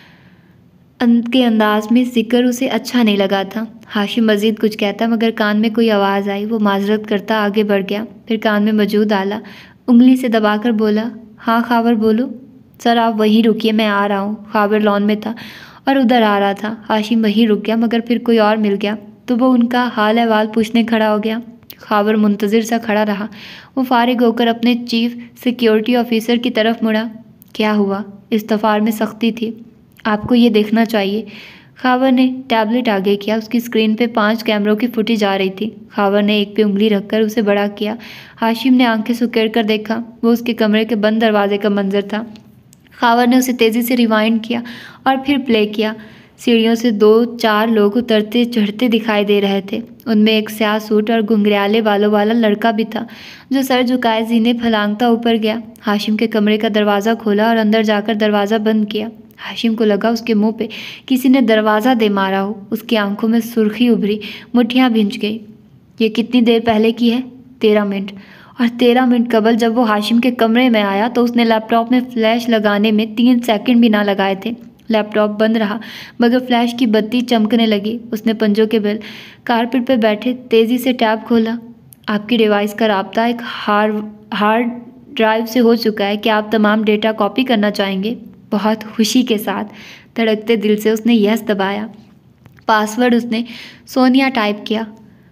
के अंदाज में जिक्र उसे अच्छा नहीं लगा था। हाशिम मजीद कुछ कहता, मगर कान में कोई आवाज़ आई। वो माजरत करता आगे बढ़ गया। फिर कान में मौजूद आला उंगली से दबाकर बोला, हाँ खावर बोलो। सर आप वहीं रुकिए, मैं आ रहा हूँ। खावर लॉन में था और उधर आ रहा था। हाशिम वहीं रुक गया, मगर फिर कोई और मिल गया तो वो उनका हाल अहवाल पूछने खड़ा हो गया। खावर मुंतज़िर सा खड़ा रहा। वो फारिग होकर अपने चीफ सिक्योरिटी ऑफिसर की तरफ मुड़ा। क्या हुआ? इस्तफार में सख्ती थी। आपको ये देखना चाहिए। खावर ने टैबलेट आगे किया। उसकी स्क्रीन पे 5 कैमरों की फुटेज आ रही थी। खावर ने एक पे उंगली रखकर उसे बड़ा किया। हाशिम ने आंखें सुकेड़ कर देखा। वो उसके कमरे के बंद दरवाजे का मंजर था। खावर ने उसे तेज़ी से रिवाइंड किया और फिर प्ले किया। सीढ़ियों से 2-4 लोग उतरते चढ़ते दिखाई दे रहे थे। उनमें एक स्याह सूट और घुंघराले बालों वाला लड़का भी था, जो सर झुकाए जीने फलांगता ऊपर गया। हाशिम के कमरे का दरवाज़ा खोला और अंदर जाकर दरवाज़ा बंद किया। हाशिम को लगा उसके मुंह पे किसी ने दरवाज़ा दे मारा हो। उसकी आंखों में सुर्खी उभरी, मुठ्ठियाँ भिंच गई। ये कितनी देर पहले की है? 13 मिनट। और 13 मिनट कबल जब वो हाशिम के कमरे में आया तो उसने लैपटॉप में फ्लैश लगाने में 3 सेकंड भी ना लगाए थे। लैपटॉप बंद रहा, मगर फ्लैश की बत्ती चमकने लगी। उसने पंजों के बल कारपेट पर बैठे तेज़ी से टैब खोला। आपकी डिवाइस का राब्ता एक हार्ड ड्राइव से हो चुका है। क्या आप तमाम डेटा कॉपी करना चाहेंगे? बहुत खुशी के साथ धड़कते दिल से उसने यस दबाया। पासवर्ड उसने सोनिया टाइप किया।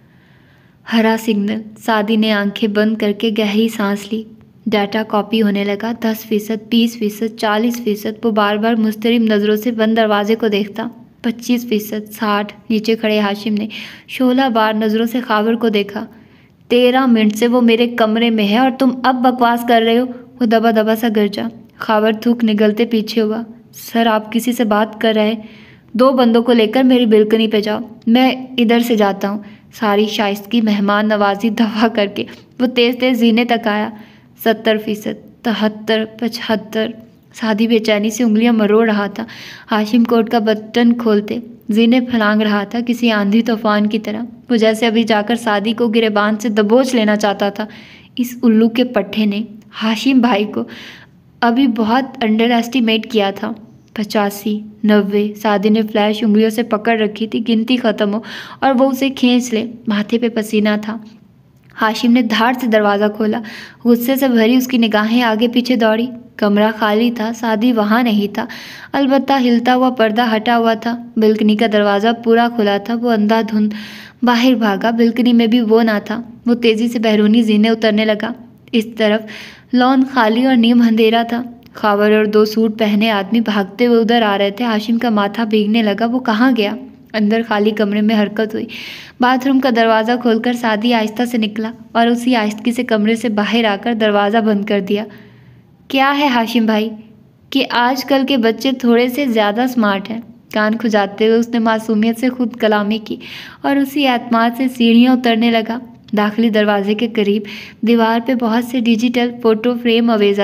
हरा सिग्नल। सादी ने आंखें बंद करके गहरी सांस ली। डाटा कॉपी होने लगा। 10%, 20%, 40%। वो बार बार मुस्तरिब नज़रों से बंद दरवाजे को देखता। 25%, 60। नीचे खड़े हाशिम ने 16 बार नज़रों से खावर को देखा। 13 मिनट से वो मेरे कमरे में है और तुम अब बकवास कर रहे हो। वो दबा दबा सा गरजा। खावर थूक निगलते पीछे हुआ। सर आप किसी से बात कर रहे हैं? 2 बंदों को लेकर मेरी बिल्कनी पे जाओ, मैं इधर से जाता हूँ। सारी शाइस्तगी मेहमान नवाजी दवा करके वो तेज़ तेज़ जीने तक आया। 70%, 73, 75। सादी बेचैनी से उंगलियां मरोड़ रहा था। हाशिम कोट का बटन खोलते जीने फलांग रहा था किसी आंधी तूफान की तरह। वो जैसे अभी जाकर सादी को गिरेबान से दबोच लेना चाहता था। इस उल्लू के पट्टे ने हाशिम भाई को अभी बहुत अंडर एस्टिमेट किया था। 85, 90। सादी ने फ्लैश उंगलियों से पकड़ रखी थी। गिनती ख़त्म हो और वो उसे खींच ले। माथे पे पसीना था। हाशिम ने धार से दरवाज़ा खोला। गुस्से से भरी उसकी निगाहें आगे पीछे दौड़ी। कमरा खाली था। सादी वहाँ नहीं था। अलबत्ता हिलता हुआ पर्दा हटा हुआ था। बिल्कनी का दरवाज़ा पूरा खुला था। वो अंधाधुंध बाहर भागा। बिल्कनी में भी वो ना था। वो तेज़ी से बैरूनी जीने उतरने लगा। इस तरफ लॉन खाली और नीम अंधेरा था। खावर और 2 सूट पहने आदमी भागते हुए उधर आ रहे थे। हाशिम का माथा भीगने लगा। वो कहाँ गया? अंदर खाली कमरे में हरकत हुई। बाथरूम का दरवाज़ा खोलकर सादी आहिस्ता से निकला और उसी आहिस्तगी से कमरे से बाहर आकर दरवाज़ा बंद कर दिया। क्या है हाशिम भाई कि आजकल के बच्चे थोड़े से ज़्यादा स्मार्ट हैं। कान खुजाते हुए उसने मासूमियत से खुद कलामी की और उसी एतमाद से सीढ़ियाँ उतरने लगा। दाखिली दरवाजे के करीब दीवार पे बहुत से डिजिटल फ़ोटो फ्रेम अवेजा थे।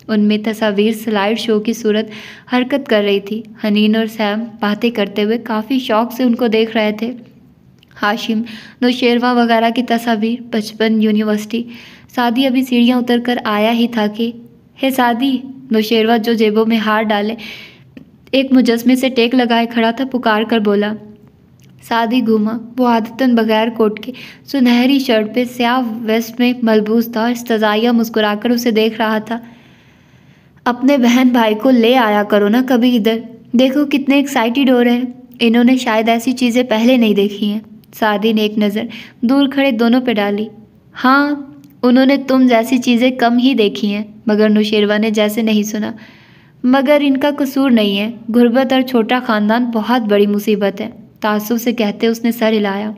उनमें तस्वीर स्लाइड शो की सूरत हरकत कर रही थी। हनीन और सैम बातें करते हुए काफ़ी शौक से उनको देख रहे थे। हाशिम, नौशेरवा वगैरह की तस्वीर, बचपन, यूनिवर्सिटी। सादी अभी सीढ़ियाँ उतर कर आया ही था कि हे सादी। नौशेरवा जो जेबों में हाथ डाले एक मुजस्मे से टेक लगाए खड़ा था, पुकार कर बोला। सादी घूमा। वो आदतन बगैर कोट के सुनहरी शर्ट पे स्याह वेस्ट में मलबूस था और इस्तज़ाइया मुस्कुराकर उसे देख रहा था। अपने बहन भाई को ले आया करो ना कभी इधर, देखो कितने एक्साइटेड हो रहे हैं। इन्होंने शायद ऐसी चीज़ें पहले नहीं देखी हैं। सादी ने एक नज़र दूर खड़े दोनों पे डाली। हाँ, उन्होंने तुम जैसी चीज़ें कम ही देखी हैं। मगर नौशेरवा ने जैसे नहीं सुना। मगर इनका कसूर नहीं है। गुर्बत और छोटा ख़ानदान बहुत बड़ी मुसीबत है, तासुब से कहते उसने सर हिलाया।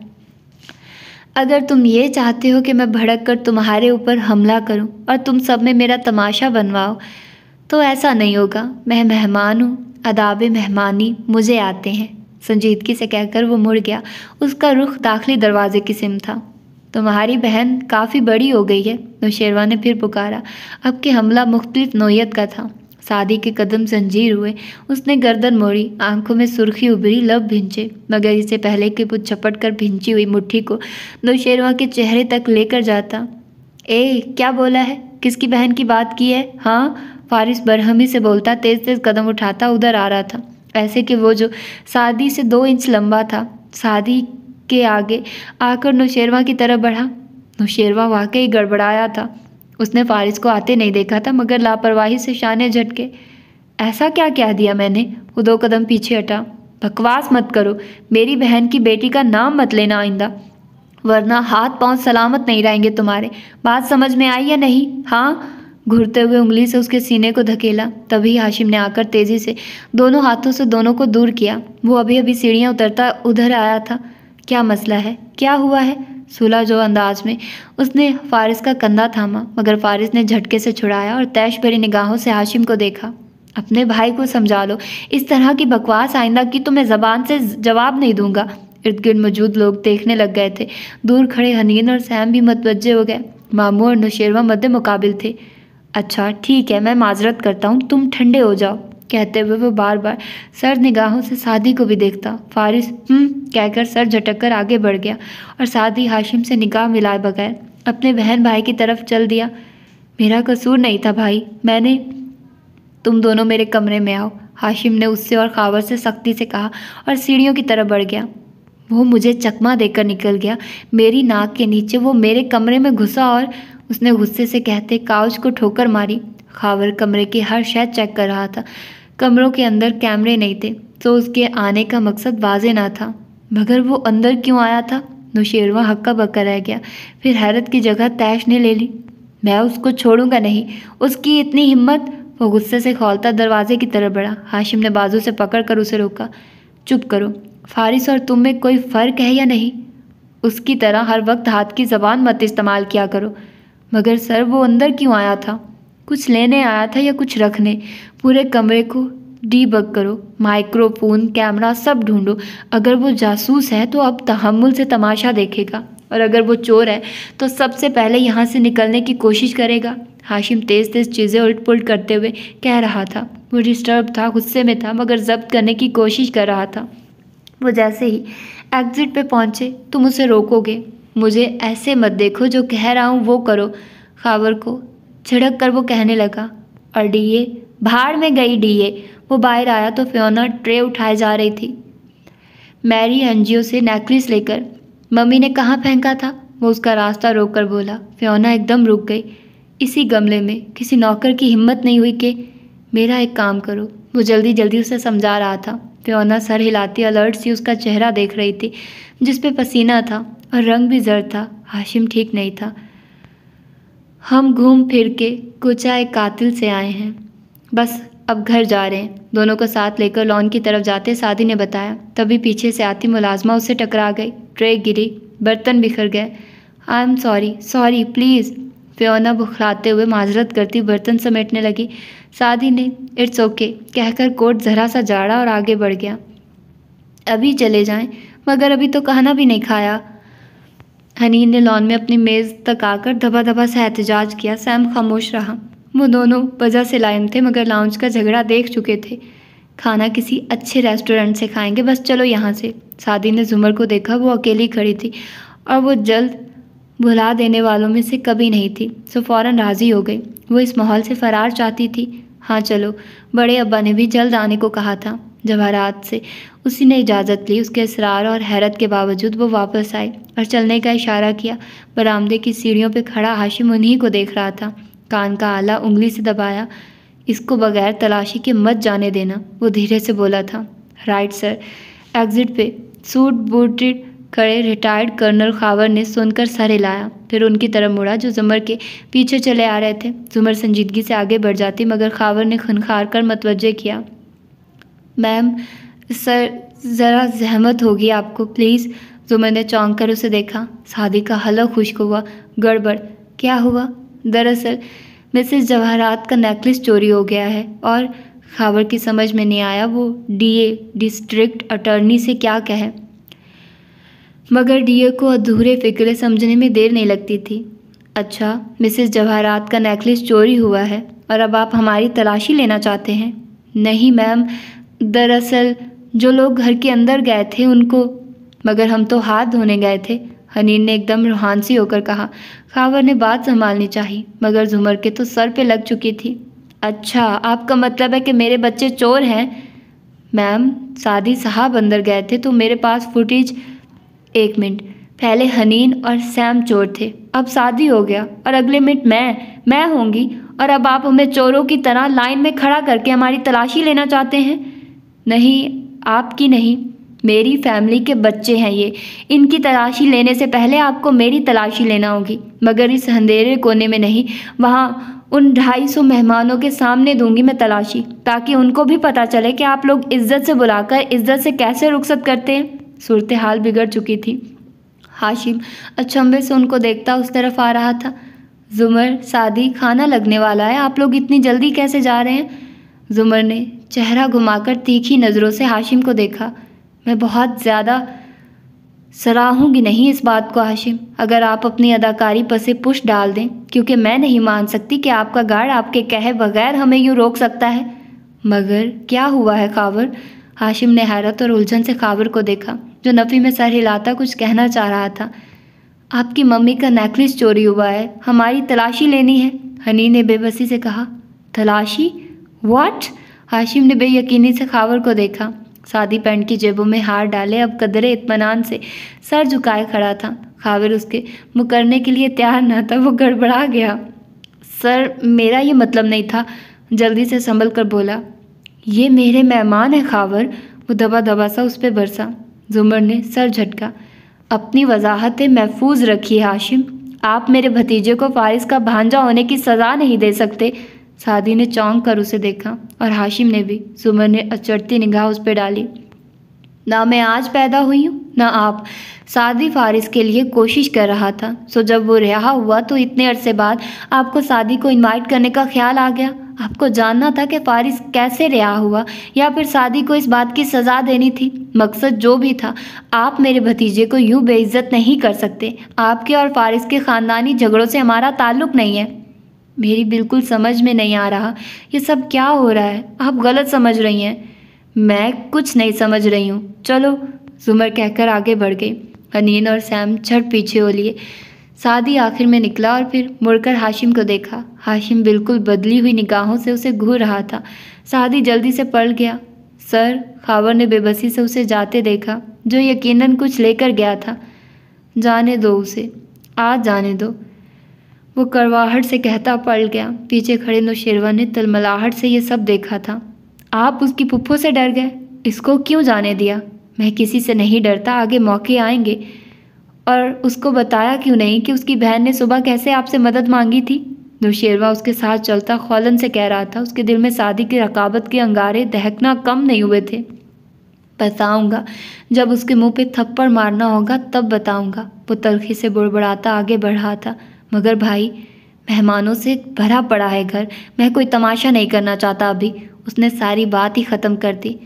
अगर तुम ये चाहते हो कि मैं भड़क कर तुम्हारे ऊपर हमला करूं और तुम सब में मेरा तमाशा बनवाओ तो ऐसा नहीं होगा। मैं मेहमान हूँ, अदाब मेहमानी मुझे आते हैं। संजीदगी से कहकर वो मुड़ गया। उसका रुख दाखिली दरवाजे की सिम था। तुम्हारी बहन काफ़ी बड़ी हो गई है, नौशेरवा ने फिर पुकारा। अब के हमला मुख्तलिफ नौयत का था। सादी के कदम जंजीर हुए। उसने गर्दन मोड़ी, आंखों में सुर्खी उभरी, लब भिंचे। मगर इससे पहले कि वो झपट कर भिंची हुई मुट्ठी को नौशेरवा के चेहरे तक लेकर जाता। क्या बोला है? किसकी बहन की बात की है? हाँ, फारिस बरहमी से बोलता, तेज तेज कदम उठाता उधर आ रहा था, ऐसे कि वो जो सादी से 2 इंच लंबा था। सादी के आगे आकर नौशेरवा की तरफ बढ़ा। नौशेरवा वाकई गड़बड़ाया था। उसने फारिस को आते नहीं देखा था, मगर लापरवाही से शाने झटके। ऐसा क्या कह दिया मैंने? वो 2 कदम पीछे हटा। बकवास मत करो, मेरी बहन की बेटी का नाम मत लेना आइंदा, वरना हाथ पांव सलामत नहीं रहेंगे तुम्हारे। बात समझ में आई या नहीं? हाँ। घुरते हुए उंगली से उसके सीने को धकेला। तभी हाशिम ने आकर तेजी से दोनों हाथों से दोनों को दूर किया। वो अभी अभी सीढ़ियाँ उतरता उधर आया था। क्या मसला है? क्या हुआ है? सुलह जो अंदाज में उसने फारिस का कंधा थामा, मगर फारिस ने झटके से छुड़ाया और तैश भरी निगाहों से हाशिम को देखा। अपने भाई को समझा लो, इस तरह की बकवास आइंदा की तो मैं ज़बान से जवाब नहीं दूंगा। इर्द गिर्द मौजूद लोग देखने लग गए थे। दूर खड़े हनीन और सैम भी मतवज्जे हो गए। मामू और नौशेरवा मद्दे मुकाबिल थे। अच्छा ठीक है, मैं माजरत करता हूँ, तुम ठंडे हो जाओ, कहते हुए वो बार बार सर्द निगाहों से सादी को भी देखता। फारिस कहकर सर झटक कर आगे बढ़ गया और सादी हाशिम से निगाह मिलाए बगैर अपने बहन भाई की तरफ चल दिया। मेरा कसूर नहीं था भाई, मैंने तुम दोनों मेरे कमरे में आओ, हाशिम ने उससे और खावर से सख्ती से कहा और सीढ़ियों की तरफ बढ़ गया। वो मुझे चकमा देकर निकल गया। मेरी नाक के नीचे वो मेरे कमरे में घुसा और उसने गुस्से से कहते काउच को ठोकर मारी। खावर कमरे की हर शय चेक कर रहा था। कमरों के अंदर कैमरे नहीं थे, तो उसके आने का मकसद वाज़े ना था। मगर वो अंदर क्यों आया था? नौशेरवा हक्का बक्का रह गया। फिर हैरत की जगह तैश ने ले ली। मैं उसको छोड़ूंगा नहीं, उसकी इतनी हिम्मत। वो गुस्से से खौलता दरवाजे की तरफ बढ़ा। हाशिम ने बाजू से पकड़कर उसे रोका। चुप करो, फारिस और तुम में कोई फ़र्क है या नहीं? उसकी तरह हर वक्त हाथ की ज़बान मत इस्तेमाल किया करो। मगर सर, वो अंदर क्यों आया था? कुछ लेने आया था या कुछ रखने? पूरे कमरे को डीबग करो, माइक्रोफोन, कैमरा सब ढूंढो। अगर वो जासूस है तो अब तहम्मुल से तमाशा देखेगा, और अगर वो चोर है तो सबसे पहले यहाँ से निकलने की कोशिश करेगा। हाशिम तेज़ तेज़ चीज़ें उलट पुलट करते हुए कह रहा था। वो डिस्टर्ब था, गुस्से में था, मगर जब्त करने की कोशिश कर रहा था। वो जैसे ही एग्जिट पे पहुँचे, तुम उसे रोकोगे। मुझे ऐसे मत देखो, जो कह रहा हूँ वो करो। खावर को झिड़क कर वो कहने लगा। और डीए? भाड़ में गई डीए। वो बाहर आया तो फियोना ट्रे उठाए जा रही थी, मैरी एनजीओ से नेकलेस लेकर। मम्मी ने कहाँ फेंका था? वो उसका रास्ता रोक कर बोला। फियोना एकदम रुक गई। इसी गमले में। किसी नौकर की हिम्मत नहीं हुई कि मेरा एक काम करो। वो जल्दी जल्दी उसे समझा रहा था। फियोना सर हिलाती अलर्ट सी उसका चेहरा देख रही थी, जिस पे पसीना था और रंग भी जर्द था। हाशिम ठीक नहीं था। हम घूम फिर के कुचा एक कातिल से आए हैं, बस अब घर जा रहे हैं। दोनों को साथ लेकर लॉन की तरफ जाते सादी ने बताया। तभी पीछे से आती मुलाजमा उससे टकरा गई। ट्रे गिरी, बर्तन बिखर गए। I am sorry, sorry please. Fiona बुखलाते हुए माजरत करती बर्तन समेटने लगी। सादी ने इट्स ओके कहकर कोट ज़रा सा झाड़ा और आगे बढ़ गया। अभी चले जाएं, मगर अभी तो खाना भी नहीं खाया। हनीन ने लॉन में अपनी मेज़ तक आकर धबा धबा सा एहतजाज किया। सैम खामोश रहा। वो दोनों वजह से लायम थे, मगर लाउंज का झगड़ा देख चुके थे। खाना किसी अच्छे रेस्टोरेंट से खाएंगे, बस चलो यहाँ से। सादी ने जुमर को देखा, वो अकेली खड़ी थी और वो जल्द भुला देने वालों में से कभी नहीं थी, सो फ़ौरन राज़ी हो गई। वो इस माहौल से फ़रार चाहती थी। हाँ चलो, बड़े अब्बा ने भी जल्द आने को कहा था। जवाहरात से उसी ने इजाज़त ली। उसके इसरार और हैरत के बावजूद वो वापस आई और चलने का इशारा किया। बरामदे की सीढ़ियों पर खड़ा हाशिम उन्हीं को देख रहा था। कान का आला उंगली से दबाया। इसको बगैर तलाशी के मत जाने देना, वो धीरे से बोला था। Right sir. एग्जिट पे सूट बूटेड खड़े रिटायर्ड कर्नल खावर ने सुनकर सर हिलाया, फिर उनकी तरफ मुड़ा जो जुमर के पीछे चले आ रहे थे। जुमर संजीदगी से आगे बढ़ जाती, मगर खावर ने खनखार कर मतवज्जे किया। मैम सर, ज़रा जहमत होगी आपको प्लीज़। जुमर ने चौंक कर उसे देखा। सादी का हलक खुश्क हुआ। गड़बड़ क्या हुआ? दरअसल मिसेस जवाहरात का नेकलेस चोरी हो गया है। और खावर की समझ में नहीं आया वो डीए डिस्ट्रिक्ट अटॉर्नी से क्या कहे, मगर डीए को अधूरे फिक्रे समझने में देर नहीं लगती थी। अच्छा, मिसेस जवाहरात का नेकलेस चोरी हुआ है और अब आप हमारी तलाशी लेना चाहते हैं? नहीं मैम, दरअसल जो लोग घर के अंदर गए थे उनको, मगर हम तो हाथ धोने गए थे, हनीन ने एकदम रूहानसी होकर कहा। खावर ने बात संभालनी चाहिए, मगर जुमर के तो सर पे लग चुकी थी। अच्छा, आपका मतलब है कि मेरे बच्चे चोर हैं? मैम, सादी साहब अंदर गए थे तो मेरे पास फुटेज। एक मिनट पहले हनीन और सैम चोर थे, अब सादी हो गया और अगले मिनट मैं होंगी, और अब आप हमें चोरों की तरह लाइन में खड़ा करके हमारी तलाशी लेना चाहते हैं? नहीं, आपकी नहीं, मेरी फैमिली के बच्चे हैं ये। इनकी तलाशी लेने से पहले आपको मेरी तलाशी लेना होगी, मगर इस अंधेरे कोने में नहीं, वहाँ उन 250 मेहमानों के सामने दूंगी मैं तलाशी, ताकि उनको भी पता चले कि आप लोग इज्जत से बुलाकर इज्जत से कैसे रुखसत करते हैं। सूरत हाल बिगड़ चुकी थी। हाशिम अचंभे से उनको देखता उस तरफ आ रहा था। जुमर, सादी, खाना लगने वाला है, आप लोग इतनी जल्दी कैसे जा रहे हैं? जुमर ने चेहरा घुमाकर तीखी नज़रों से हाशिम को देखा। मैं बहुत ज़्यादा सराहूंगी नहीं इस बात को हाशिम, अगर आप अपनी अदाकारी पर से पुश डाल दें, क्योंकि मैं नहीं मान सकती कि आपका गार्ड आपके कहे बगैर हमें यूँ रोक सकता है। मगर क्या हुआ है खावर? हाशिम ने हैरत और उलझन से खावर को देखा, जो नफ़ी में सर हिलाता कुछ कहना चाह रहा था। आपकी मम्मी का नेकलेस चोरी हुआ है, हमारी तलाशी लेनी है, हनी ने बेबसी से कहा। तलाशी? व्हाट? हाशिम ने बेयकीनी से खावर को देखा। सादी पैंट की जेबों में हाथ डाले अब कदरे इत्मीनान से सर झुकाए खड़ा था। खावर उसके मुकरने के लिए तैयार न था, वो गड़बड़ा गया। सर, मेरा ये मतलब नहीं था, जल्दी से संभल कर बोला। ये मेरे मेहमान हैं खावर, वो दबा दबा सा उस पर बरसा। जुमर ने सर झटका। अपनी वजाहतें महफूज रखिए हाशिम, आप मेरे भतीजे को फारिस का भांजा होने की सज़ा नहीं दे सकते। सादी ने चौंक कर उसे देखा और हाशिम ने भी। जुमर ने अचरती निगाह उस पर डाली। ना मैं आज पैदा हुई हूँ ना आप। सादी फारिस के लिए कोशिश कर रहा था, सो जब वो रिहा हुआ तो इतने अरसे बाद आपको सादी को इनवाइट करने का ख्याल आ गया। आपको जानना था कि फारिस कैसे रिहा हुआ, या फिर सादी को इस बात की सज़ा देनी थी। मकसद जो भी था, आप मेरे भतीजे को यूँ बेइज्जत नहीं कर सकते। आपके और फारिस के ख़ानदानी झगड़ों से हमारा ताल्लुक़ नहीं है। मेरी बिल्कुल समझ में नहीं आ रहा ये सब क्या हो रहा है, आप गलत समझ रही हैं। मैं कुछ नहीं समझ रही हूँ, चलो, जुमर कहकर आगे बढ़ गई। हनीन और सैम झट पीछे हो लिए। सादी आखिर में निकला और फिर मुड़कर हाशिम को देखा। हाशिम बिल्कुल बदली हुई निगाहों से उसे घूर रहा था। सादी जल्दी से पलट गया। सर, खावर ने बेबसी से उसे जाते देखा, जो यकीनन कुछ लेकर गया था। जाने दो उसे, आज जाने दो, वो कड़वाहट से कहता पलट गया। पीछे खड़े नौशेरवा ने तलमलाहट से ये सब देखा था। आप उसकी पुप्पो से डर गए, इसको क्यों जाने दिया? मैं किसी से नहीं डरता, आगे मौके आएंगे। और उसको बताया क्यों नहीं कि उसकी बहन ने सुबह कैसे आपसे मदद मांगी थी? नौशेरवा उसके साथ चलता खौलन से कह रहा था। उसके दिल में सादी की रकाबत के अंगारे दहकना कम नहीं हुए थे। बताऊंगा, जब उसके मुंह पे थप्पड़ मारना होगा तब बताऊंगा, वो तलखी से बुड़बुड़ाता आगे बढ़ा था। मगर भाई, मेहमानों से भरा पड़ा है घर, मैं कोई तमाशा नहीं करना चाहता अभी। उसने सारी बात ही ख़त्म कर दी।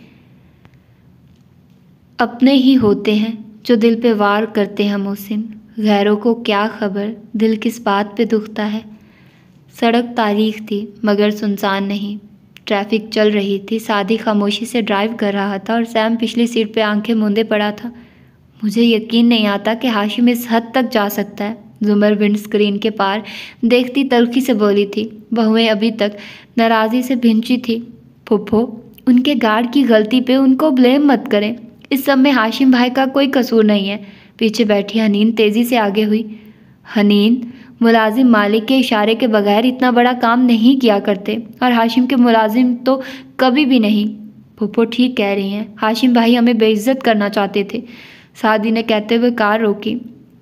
अपने ही होते हैं जो दिल पे वार करते हैं मोहसिन, गैरों को क्या खबर दिल किस बात पे दुखता है। सड़क तारीख थी मगर सुनसान नहीं। ट्रैफिक चल रही थी। सादी खामोशी से ड्राइव कर रहा था और सैम पिछली सीट पे आंखें मूंदे पड़ा था। मुझे यकीन नहीं आता कि हाशिम इस हद तक जा सकता है, जुमर विंड स्क्रीन के पार देखती तल्खी से बोली थी। बहुएं अभी तक नाराज़ी से भिंची थी। फुफ्फो, उनके गार्ड की गलती पे उनको ब्लेम मत करें। इस सब में हाशिम भाई का कोई कसूर नहीं है। पीछे बैठी हनीन तेज़ी से आगे हुई। हनीन, मुलाजिम मालिक के इशारे के बगैर इतना बड़ा काम नहीं किया करते और हाशिम के मुलाजिम तो कभी भी नहीं। फुफ्फो ठीक कह रही हैं, हाशिम भाई हमें बेइज्जत करना चाहते थे, सादी ने कहते हुए कार रोकी।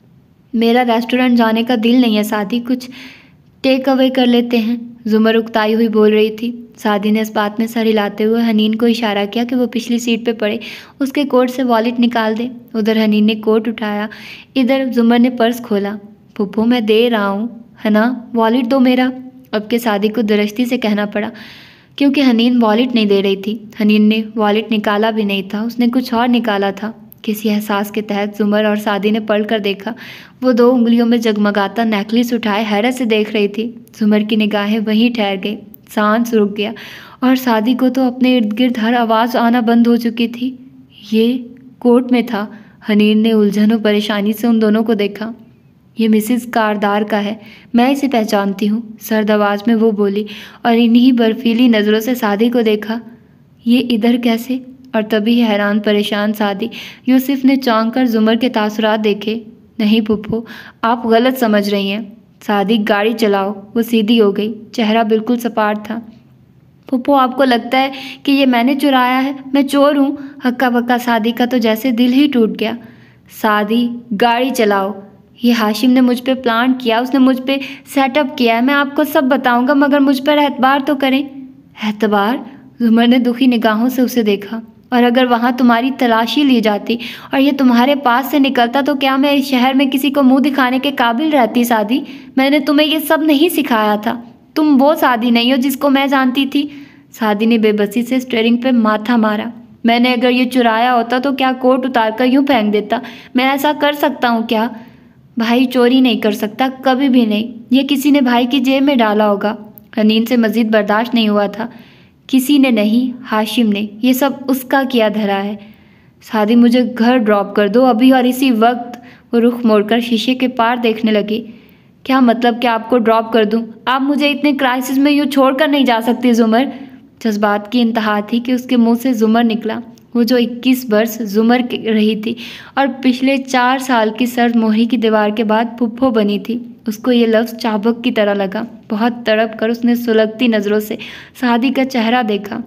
मेरा रेस्टोरेंट जाने का दिल नहीं है सादी, कुछ टेक अवे कर लेते हैं, जुमर उकताई हुई बोल रही थी। सादी ने इस बात में सर हिलाते हुए हनीन को इशारा किया कि वो पिछली सीट पे पड़े, उसके कोट से वॉलेट निकाल दे। उधर हनीन ने कोट उठाया, इधर जुमर ने पर्स खोला। फुफ्फो, मैं दे रहा हूँ है ना, वॉलेट दो मेरा। अब के सादी को दुरुस्ती से कहना पड़ा क्योंकि हनीन वॉलेट नहीं दे रही थी। हनीन ने वॉलेट निकाला भी नहीं था, उसने कुछ और निकाला था। किसी एहसास के तहत जुमर और सादी ने पलट कर देखा। वो 2 उंगलियों में जगमगाता नेकलेस उठाए हैरत से देख रही थी। जुमर की निगाहें वहीं ठहर गई, सांस रुक गया और सादी को तो अपने इर्द गिर्द हर आवाज़ आना बंद हो चुकी थी। ये कोर्ट में था। हनीन ने उलझन और परेशानी से उन दोनों को देखा। ये मिसिस कारदार का है, मैं इसे पहचानती हूँ, सर्द आवाज़ में वो बोली और इन्हीं बर्फीली नज़रों से सादी को देखा। ये इधर कैसे? और तभी हैरान परेशान सादी यूसुफ ने चौंक कर जुमर के तासुरात देखे। नहीं फुफ्फो, आप गलत समझ रही हैं। सादी, गाड़ी चलाओ। वो सीधी हो गई, चेहरा बिल्कुल सपाट था। फुफ्फो, आपको लगता है कि ये मैंने चुराया है? मैं चोर हूँ? हक्का बक्का सादी का तो जैसे दिल ही टूट गया। सादी, गाड़ी चलाओ। ये हाशिम ने मुझ पे प्लान किया, उसने मुझ पे सेटअप किया है, मैं आपको सब बताऊंगा, मगर मुझ पर एतबार तो करें। एतबार? जुमर ने दुखी निगाहों से उसे देखा। और अगर वहाँ तुम्हारी तलाशी ली जाती और ये तुम्हारे पास से निकलता तो क्या मैं इस शहर में किसी को मुंह दिखाने के काबिल रहती सादी? मैंने तुम्हें ये सब नहीं सिखाया था। तुम वो सादी नहीं हो जिसको मैं जानती थी। सादी ने बेबसी से स्टीयरिंग पे माथा मारा। मैंने अगर ये चुराया होता तो क्या कोट उतार कर यूँ फेंक देता? मैं ऐसा कर सकता हूँ क्या? भाई चोरी नहीं कर सकता, कभी भी नहीं। ये किसी ने भाई की जेब में डाला होगा। हनीन से मजीद बर्दाश्त नहीं हुआ था। किसी ने नहीं, हाशिम ने। ये सब उसका किया धरा है। सादी, मुझे घर ड्रॉप कर दो अभी और इसी वक्त। वो रुख मोड़कर शीशे के पार देखने लगी। क्या मतलब कि आपको ड्रॉप कर दूं? आप मुझे इतने क्राइसिस में यूँ छोड़कर नहीं जा सकती जुमर। जज्बात की इंतहा थी कि उसके मुंह से जुमर निकला। वो जो 21 वर्ष जुमर रही थी और पिछले 4 साल की सर्द मोहरी की दीवार के बाद फुफ्फो बनी थी, उसको ये लफ्ज़ चाबुक की तरह लगा। बहुत तड़प कर उसने सुलगती नज़रों से सादी का चेहरा देखा।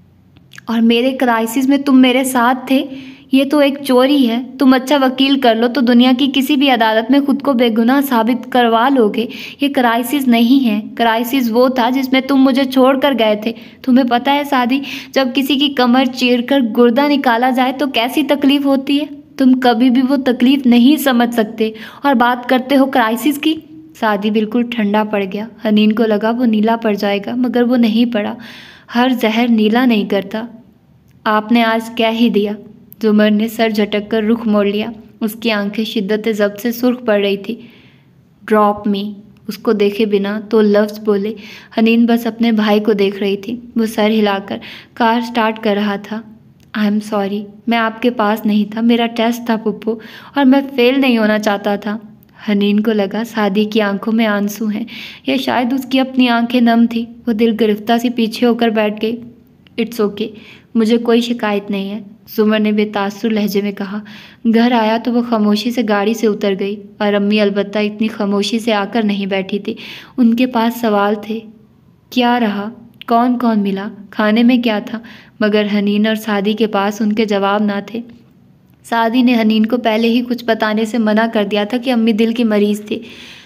और मेरे क्राइसिस में तुम मेरे साथ थे? ये तो एक चोरी है। तुम अच्छा वकील कर लो तो दुनिया की किसी भी अदालत में खुद को बेगुनाह साबित करवा लोगे। ये क्राइसिस नहीं है। क्राइसिस वो था जिसमें तुम मुझे छोड़ कर गए थे। तुम्हें पता है सादी, जब किसी की कमर चीरकर गुर्दा निकाला जाए तो कैसी तकलीफ़ होती है? तुम कभी भी वो तकलीफ़ नहीं समझ सकते और बात करते हो क्राइसिस की। सादी बिल्कुल ठंडा पड़ गया। हनीन को लगा वो नीला पड़ जाएगा, मगर वो नहीं पड़ा। हर जहर नीला नहीं करता। आपने आज क्या ही दिया? जुमर ने सर झटक कर रुख मोड़ लिया। उसकी आंखें शिद्दत ज़ब्त से सुर्ख पड़ रही थी। Drop me. उसको देखे बिना तो लफ्ज़ बोले। हनीन बस अपने भाई को देख रही थी। वो सर हिलाकर कार स्टार्ट कर रहा था। आई एम सॉरी, मैं आपके पास नहीं था, मेरा टेस्ट था पुप्पो, और मैं फेल नहीं होना चाहता था। हनीन को लगा सादी की आंखों में आंसू हैं, या शायद उसकी अपनी आंखें नम थी। वो दिल गिरफ्ता सी पीछे होकर बैठ गई। इट्स ओके, मुझे कोई शिकायत नहीं है, जुमर ने बेतासुर लहजे में कहा। घर आया तो वो खामोशी से गाड़ी से उतर गई और अम्मी अलबत्ता इतनी खामोशी से आकर नहीं बैठी थी। उनके पास सवाल थे। क्या रहा? कौन कौन मिला? खाने में क्या था? मगर हनीन और सादी के पास उनके जवाब ना थे। सादी ने हनीन को पहले ही कुछ बताने से मना कर दिया था कि अम्मी दिल की मरीज़ थी।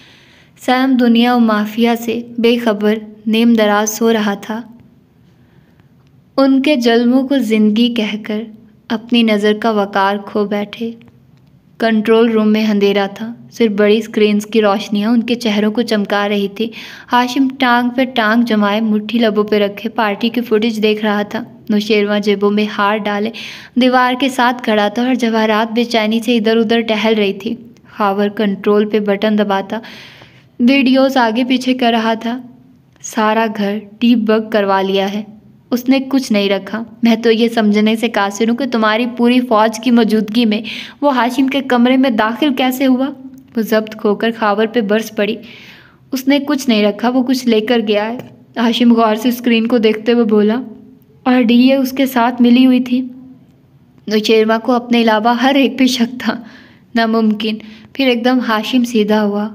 सैम दुनिया और माफिया से बेखबर नेम दराज सो रहा था। उनके जल्मों को ज़िंदगी कहकर अपनी नज़र का वकार खो बैठे। कंट्रोल रूम में अंधेरा था, सिर्फ बड़ी स्क्रीन्स की रोशनियां उनके चेहरों को चमका रही थी। हाशिम टांग पे टांग जमाए मुट्ठी लबों पे रखे पार्टी की फुटेज देख रहा था। नौशेरवा जेबों में हार डाले दीवार के साथ खड़ा था और जवाहरात बेचैनी से इधर उधर टहल रही थी। खावर कंट्रोल पे बटन दबाता वीडियोस आगे पीछे कर रहा था। सारा घर डीबग करवा लिया है, उसने कुछ नहीं रखा। मैं तो ये समझने से कासिर हूँ कि तुम्हारी पूरी फौज की मौजूदगी में वो हाशिम के कमरे में दाखिल कैसे हुआ। वो जब्त खोकर खावर पे बरस पड़ी। उसने कुछ नहीं रखा, वो कुछ लेकर गया है। हाशिम गौर से स्क्रीन को देखते हुए बोला, और डीए उसके साथ मिली हुई थी। नौशेरवा को अपने अलावा हर एक पे शक था। नामुमकिन। फिर एकदम हाशिम सीधा हुआ।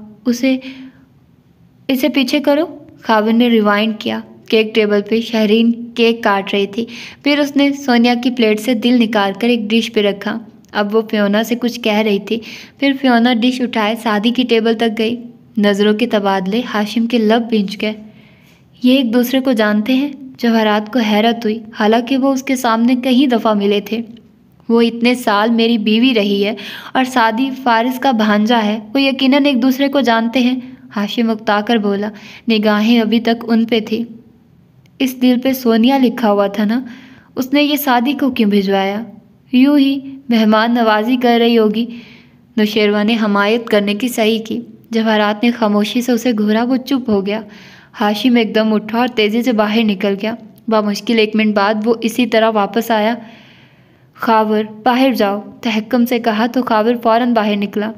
इसे पीछे करो। खाविर ने रिवाइंड किया। केक टेबल पे शहरीन केक काट रही थी। फिर उसने सोनिया की प्लेट से दिल निकालकर एक डिश पे रखा। अब वो फियोना से कुछ कह रही थी। फिर फियोना डिश उठाए शादी की टेबल तक गई। नज़रों के तबादले हाशिम के लब भींच गए। ये एक दूसरे को जानते हैं? जवाहरात को हैरत हुई, हालांकि वो उसके सामने कई दफ़ा मिले थे। वो इतने साल मेरी बीवी रही है और सादी फारिस का भांजा है, वो यकीनन एक दूसरे को जानते हैं। हाशिम उकताकर बोला, निगाहें अभी तक उन पे थी। इस दिल पे सोनिया लिखा हुआ था ना, उसने ये शादी को क्यों भिजवाया? यूं ही मेहमान नवाजी कर रही होगी। नौशेरवा ने हमायत करने की सही की। जवाहरात ने खामोशी से उसे घूरा। वो चुप हो गया। हाशिम एकदम उठा और तेज़ी से बाहर निकल गया। बामुश्किल 1 मिनट बाद वो इसी तरह वापस आया। खावर बाहर जाओ, तहक्कुम से कहा तो खावर फ़ौरन बाहर निकला।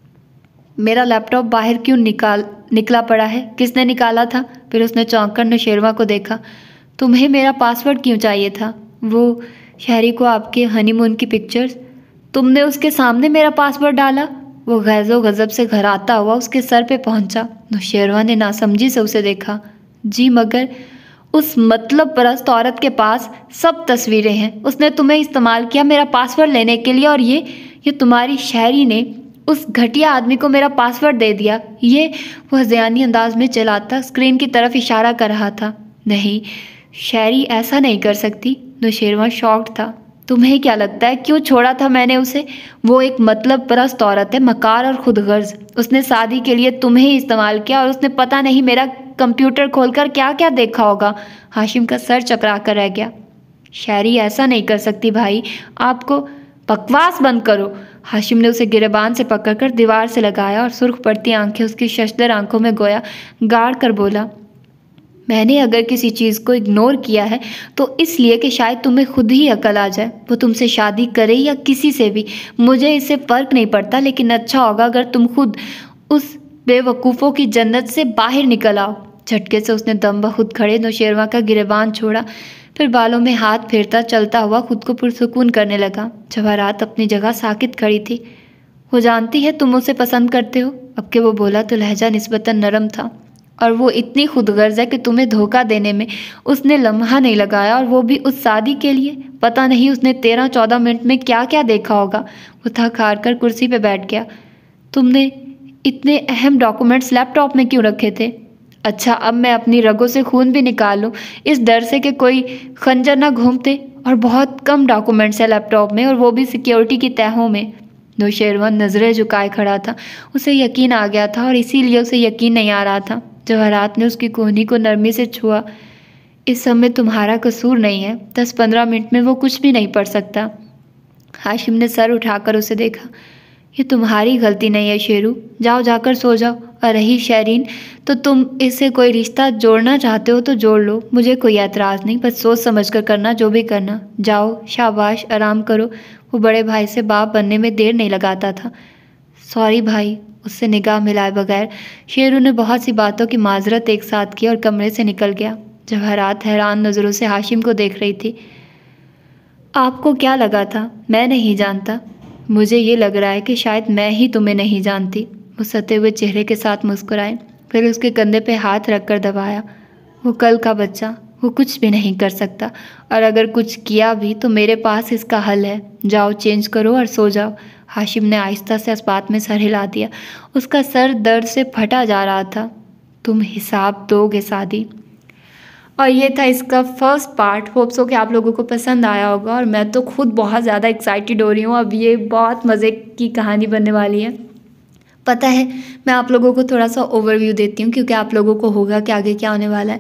मेरा लैपटॉप बाहर क्यों निकला पड़ा है? किसने निकाला था? फिर उसने चौंक कर नौशेरवा को देखा। तुम्हें मेरा पासवर्ड क्यों चाहिए था? वो शहरी को आपके हनीमून की पिक्चर्स। तुमने उसके सामने मेरा पासवर्ड डाला? वो गैज़ो गज़ब से घर आता हुआ उसके सर पे पहुंचा। नौशेरवा ने नासमझी से उसे देखा। जी मगर उस मतलब परस्त औरत के पास सब तस्वीरें हैं। उसने तुम्हें इस्तेमाल किया मेरा पासवर्ड लेने के लिए, और ये तुम्हारी शहरी ने उस घटिया आदमी को मेरा पासवर्ड दे दिया। ये वह ज़यानी अंदाज में चलाता स्क्रीन की तरफ इशारा कर रहा था। नहीं, शहरी ऐसा नहीं कर सकती। नौशेरवा शॉक्ड था। तुम्हें क्या लगता है क्यों छोड़ा था मैंने उसे? वो एक मतलब परस्त औरत है, मकार और खुदगर्ज। उसने शादी के लिए तुम्हें ही इस्तेमाल किया, और उसने पता नहीं मेरा कंप्यूटर खोलकर क्या क्या देखा होगा। हाशिम का सर चकरा कर रह गया। शहरी ऐसा नहीं कर सकती भाई, आपको बकवास बंद करो। हाशिम ने उसे गिरेबान से पकड़कर दीवार से लगाया और सुर्ख पड़ती आंखें उसकी शशदर आंखों में गोया गाड़ कर बोला, मैंने अगर किसी चीज़ को इग्नोर किया है तो इसलिए कि शायद तुम्हें खुद ही अकल आ जाए। वो तुमसे शादी करे या किसी से भी, मुझे इससे फ़र्क नहीं पड़ता, लेकिन अच्छा होगा अगर तुम खुद उस बेवकूफ़ों की जन्नत से बाहर निकल आओ। झटके से उसने दम बखुद खड़े नौशेरवा का गिरेबान छोड़ा। फिर बालों में हाथ फेरता चलता हुआ खुद को पुरसुकून करने लगा। जवाहरात अपनी जगह साकित खड़ी थी। वो जानती है तुम उसे पसंद करते हो। अब के वो बोला तो लहजा निस्बतन नरम था। और वो इतनी खुदगर्ज है कि तुम्हें धोखा देने में उसने लम्हा नहीं लगाया, और वो भी उस शादी के लिए। पता नहीं उसने 13-14 मिनट में क्या क्या देखा होगा। वो थक हार कर कुर्सी पे बैठ गया। तुमने इतने अहम डॉक्यूमेंट्स लैपटॉप में क्यों रखे थे? अच्छा, अब मैं अपनी रगों से खून भी निकाल लूँ इस डर से कि कोई खंजर ना घूमते। और बहुत कम डॉक्यूमेंट्स है लैपटॉप में, और वो भी सिक्योरिटी की तहों में। नौशेरवा नजरें झुकाए खड़ा था। उसे यकीन आ गया था, और इसीलिए उसे यकीन नहीं आ रहा था। जवाहरात ने उसकी कोहनी को नरमी से छुआ। इस समय तुम्हारा कसूर नहीं है। 10-15 मिनट में वो कुछ भी नहीं पढ़ सकता। हाशिम ने सर उठाकर उसे देखा। ये तुम्हारी गलती नहीं है शेरू, जाओ जाकर सो जाओ। और रही शहरीन, तो तुम इससे कोई रिश्ता जोड़ना चाहते हो तो जोड़ लो, मुझे कोई एतराज़ नहीं, बस सोच समझ कर करना जो भी करना। जाओ, शाबाश, आराम करो। वो बड़े भाई से बाप बनने में देर नहीं लगाता था। सॉरी भाई, उससे निगाह मिलाए बगैर शेरू ने बहुत सी बातों की माजरत एक साथ की और कमरे से निकल गया। जवाहरात हैरान नज़रों से हाशिम को देख रही थी। आपको क्या लगा था मैं नहीं जानता? मुझे ये लग रहा है कि शायद मैं ही तुम्हें नहीं जानती। वो सते हुए चेहरे के साथ मुस्कुराए, फिर उसके कंधे पे हाथ रखकर दबाया। वो कल का बच्चा, वो कुछ भी नहीं कर सकता, और अगर कुछ किया भी तो मेरे पास इसका हल है। जाओ, चेंज करो और सो जाओ। हाशिम ने आहिस्ता से इस बात में सर हिला दिया। उसका सर दर्द से फटा जा रहा था। तुम हिसाब दोगे शादी। और ये था इसका फर्स्ट पार्ट। होप सो कि आप लोगों को पसंद आया होगा, और मैं तो खुद बहुत ज़्यादा एक्साइटेड हो रही हूँ। अब ये बहुत मज़े की कहानी बनने वाली है। पता है, मैं आप लोगों को थोड़ा सा ओवरव्यू देती हूँ, क्योंकि आप लोगों को होगा कि आगे क्या होने वाला है।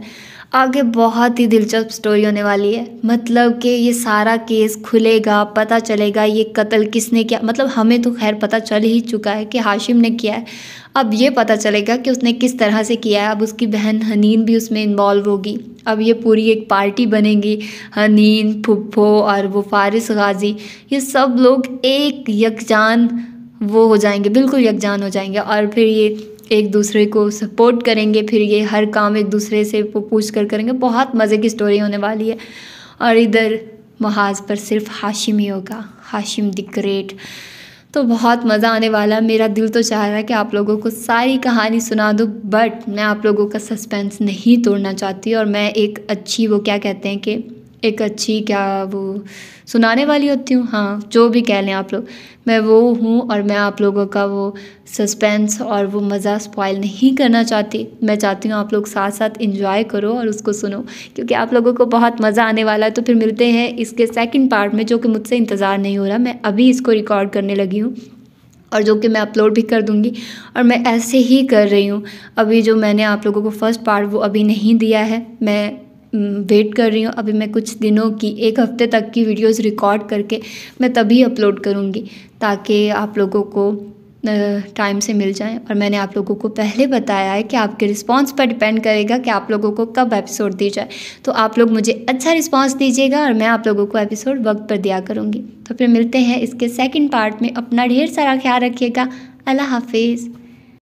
आगे बहुत ही दिलचस्प स्टोरी होने वाली है। मतलब कि ये सारा केस खुलेगा, पता चलेगा ये कत्ल किसने किया। मतलब हमें तो खैर पता चल ही चुका है कि हाशिम ने किया है। अब ये पता चलेगा कि उसने किस तरह से किया है। अब उसकी बहन हनीन भी उसमें इन्वॉल्व होगी। अब ये पूरी एक पार्टी बनेगी, हनीन, फुप्पो और वो फारिस गाजी, ये सब लोग एक यकजान वो हो जाएंगे, बिल्कुल यकजान हो जाएंगे और फिर ये एक दूसरे को सपोर्ट करेंगे। फिर ये हर काम एक दूसरे से पूछ कर करेंगे। बहुत मज़े की स्टोरी होने वाली है। और इधर महाज पर सिर्फ हाशिम ही होगा, हाशिम द ग्रेट। तो बहुत मज़ा आने वाला है। मेरा दिल तो चाह रहा है कि आप लोगों को सारी कहानी सुना दूँ, बट मैं आप लोगों का सस्पेंस नहीं तोड़ना चाहती। और मैं एक अच्छी वो क्या कहते हैं कि एक अच्छी क्या वो सुनाने वाली होती हूँ, हाँ जो भी कह लें आप लोग, मैं वो हूँ। और मैं आप लोगों का वो सस्पेंस और वो मज़ा स्पॉइल नहीं करना चाहती। मैं चाहती हूँ आप लोग साथ साथ इंजॉय करो और उसको सुनो, क्योंकि आप लोगों को बहुत मज़ा आने वाला है। तो फिर मिलते हैं इसके सेकंड पार्ट में, जो कि मुझसे इंतज़ार नहीं हो रहा। मैं अभी इसको रिकॉर्ड करने लगी हूँ और जो कि मैं अपलोड भी कर दूँगी। और मैं ऐसे ही कर रही हूँ। अभी जो मैंने आप लोगों को फर्स्ट पार्ट वो अभी नहीं दिया है, मैं वेट कर रही हूँ। अभी मैं कुछ दिनों की, एक हफ़्ते तक की वीडियोस रिकॉर्ड करके मैं तभी अपलोड करूँगी, ताकि आप लोगों को टाइम से मिल जाए। और मैंने आप लोगों को पहले बताया है कि आपके रिस्पांस पर डिपेंड करेगा कि आप लोगों को कब एपिसोड दी जाए। तो आप लोग मुझे अच्छा रिस्पांस दीजिएगा और मैं आप लोगों को एपिसोड वक्त पर दिया करूँगी। तो फिर मिलते हैं इसके सेकंड पार्ट में। अपना ढेर सारा ख्याल रखिएगा। अल्लाह हाफिज़।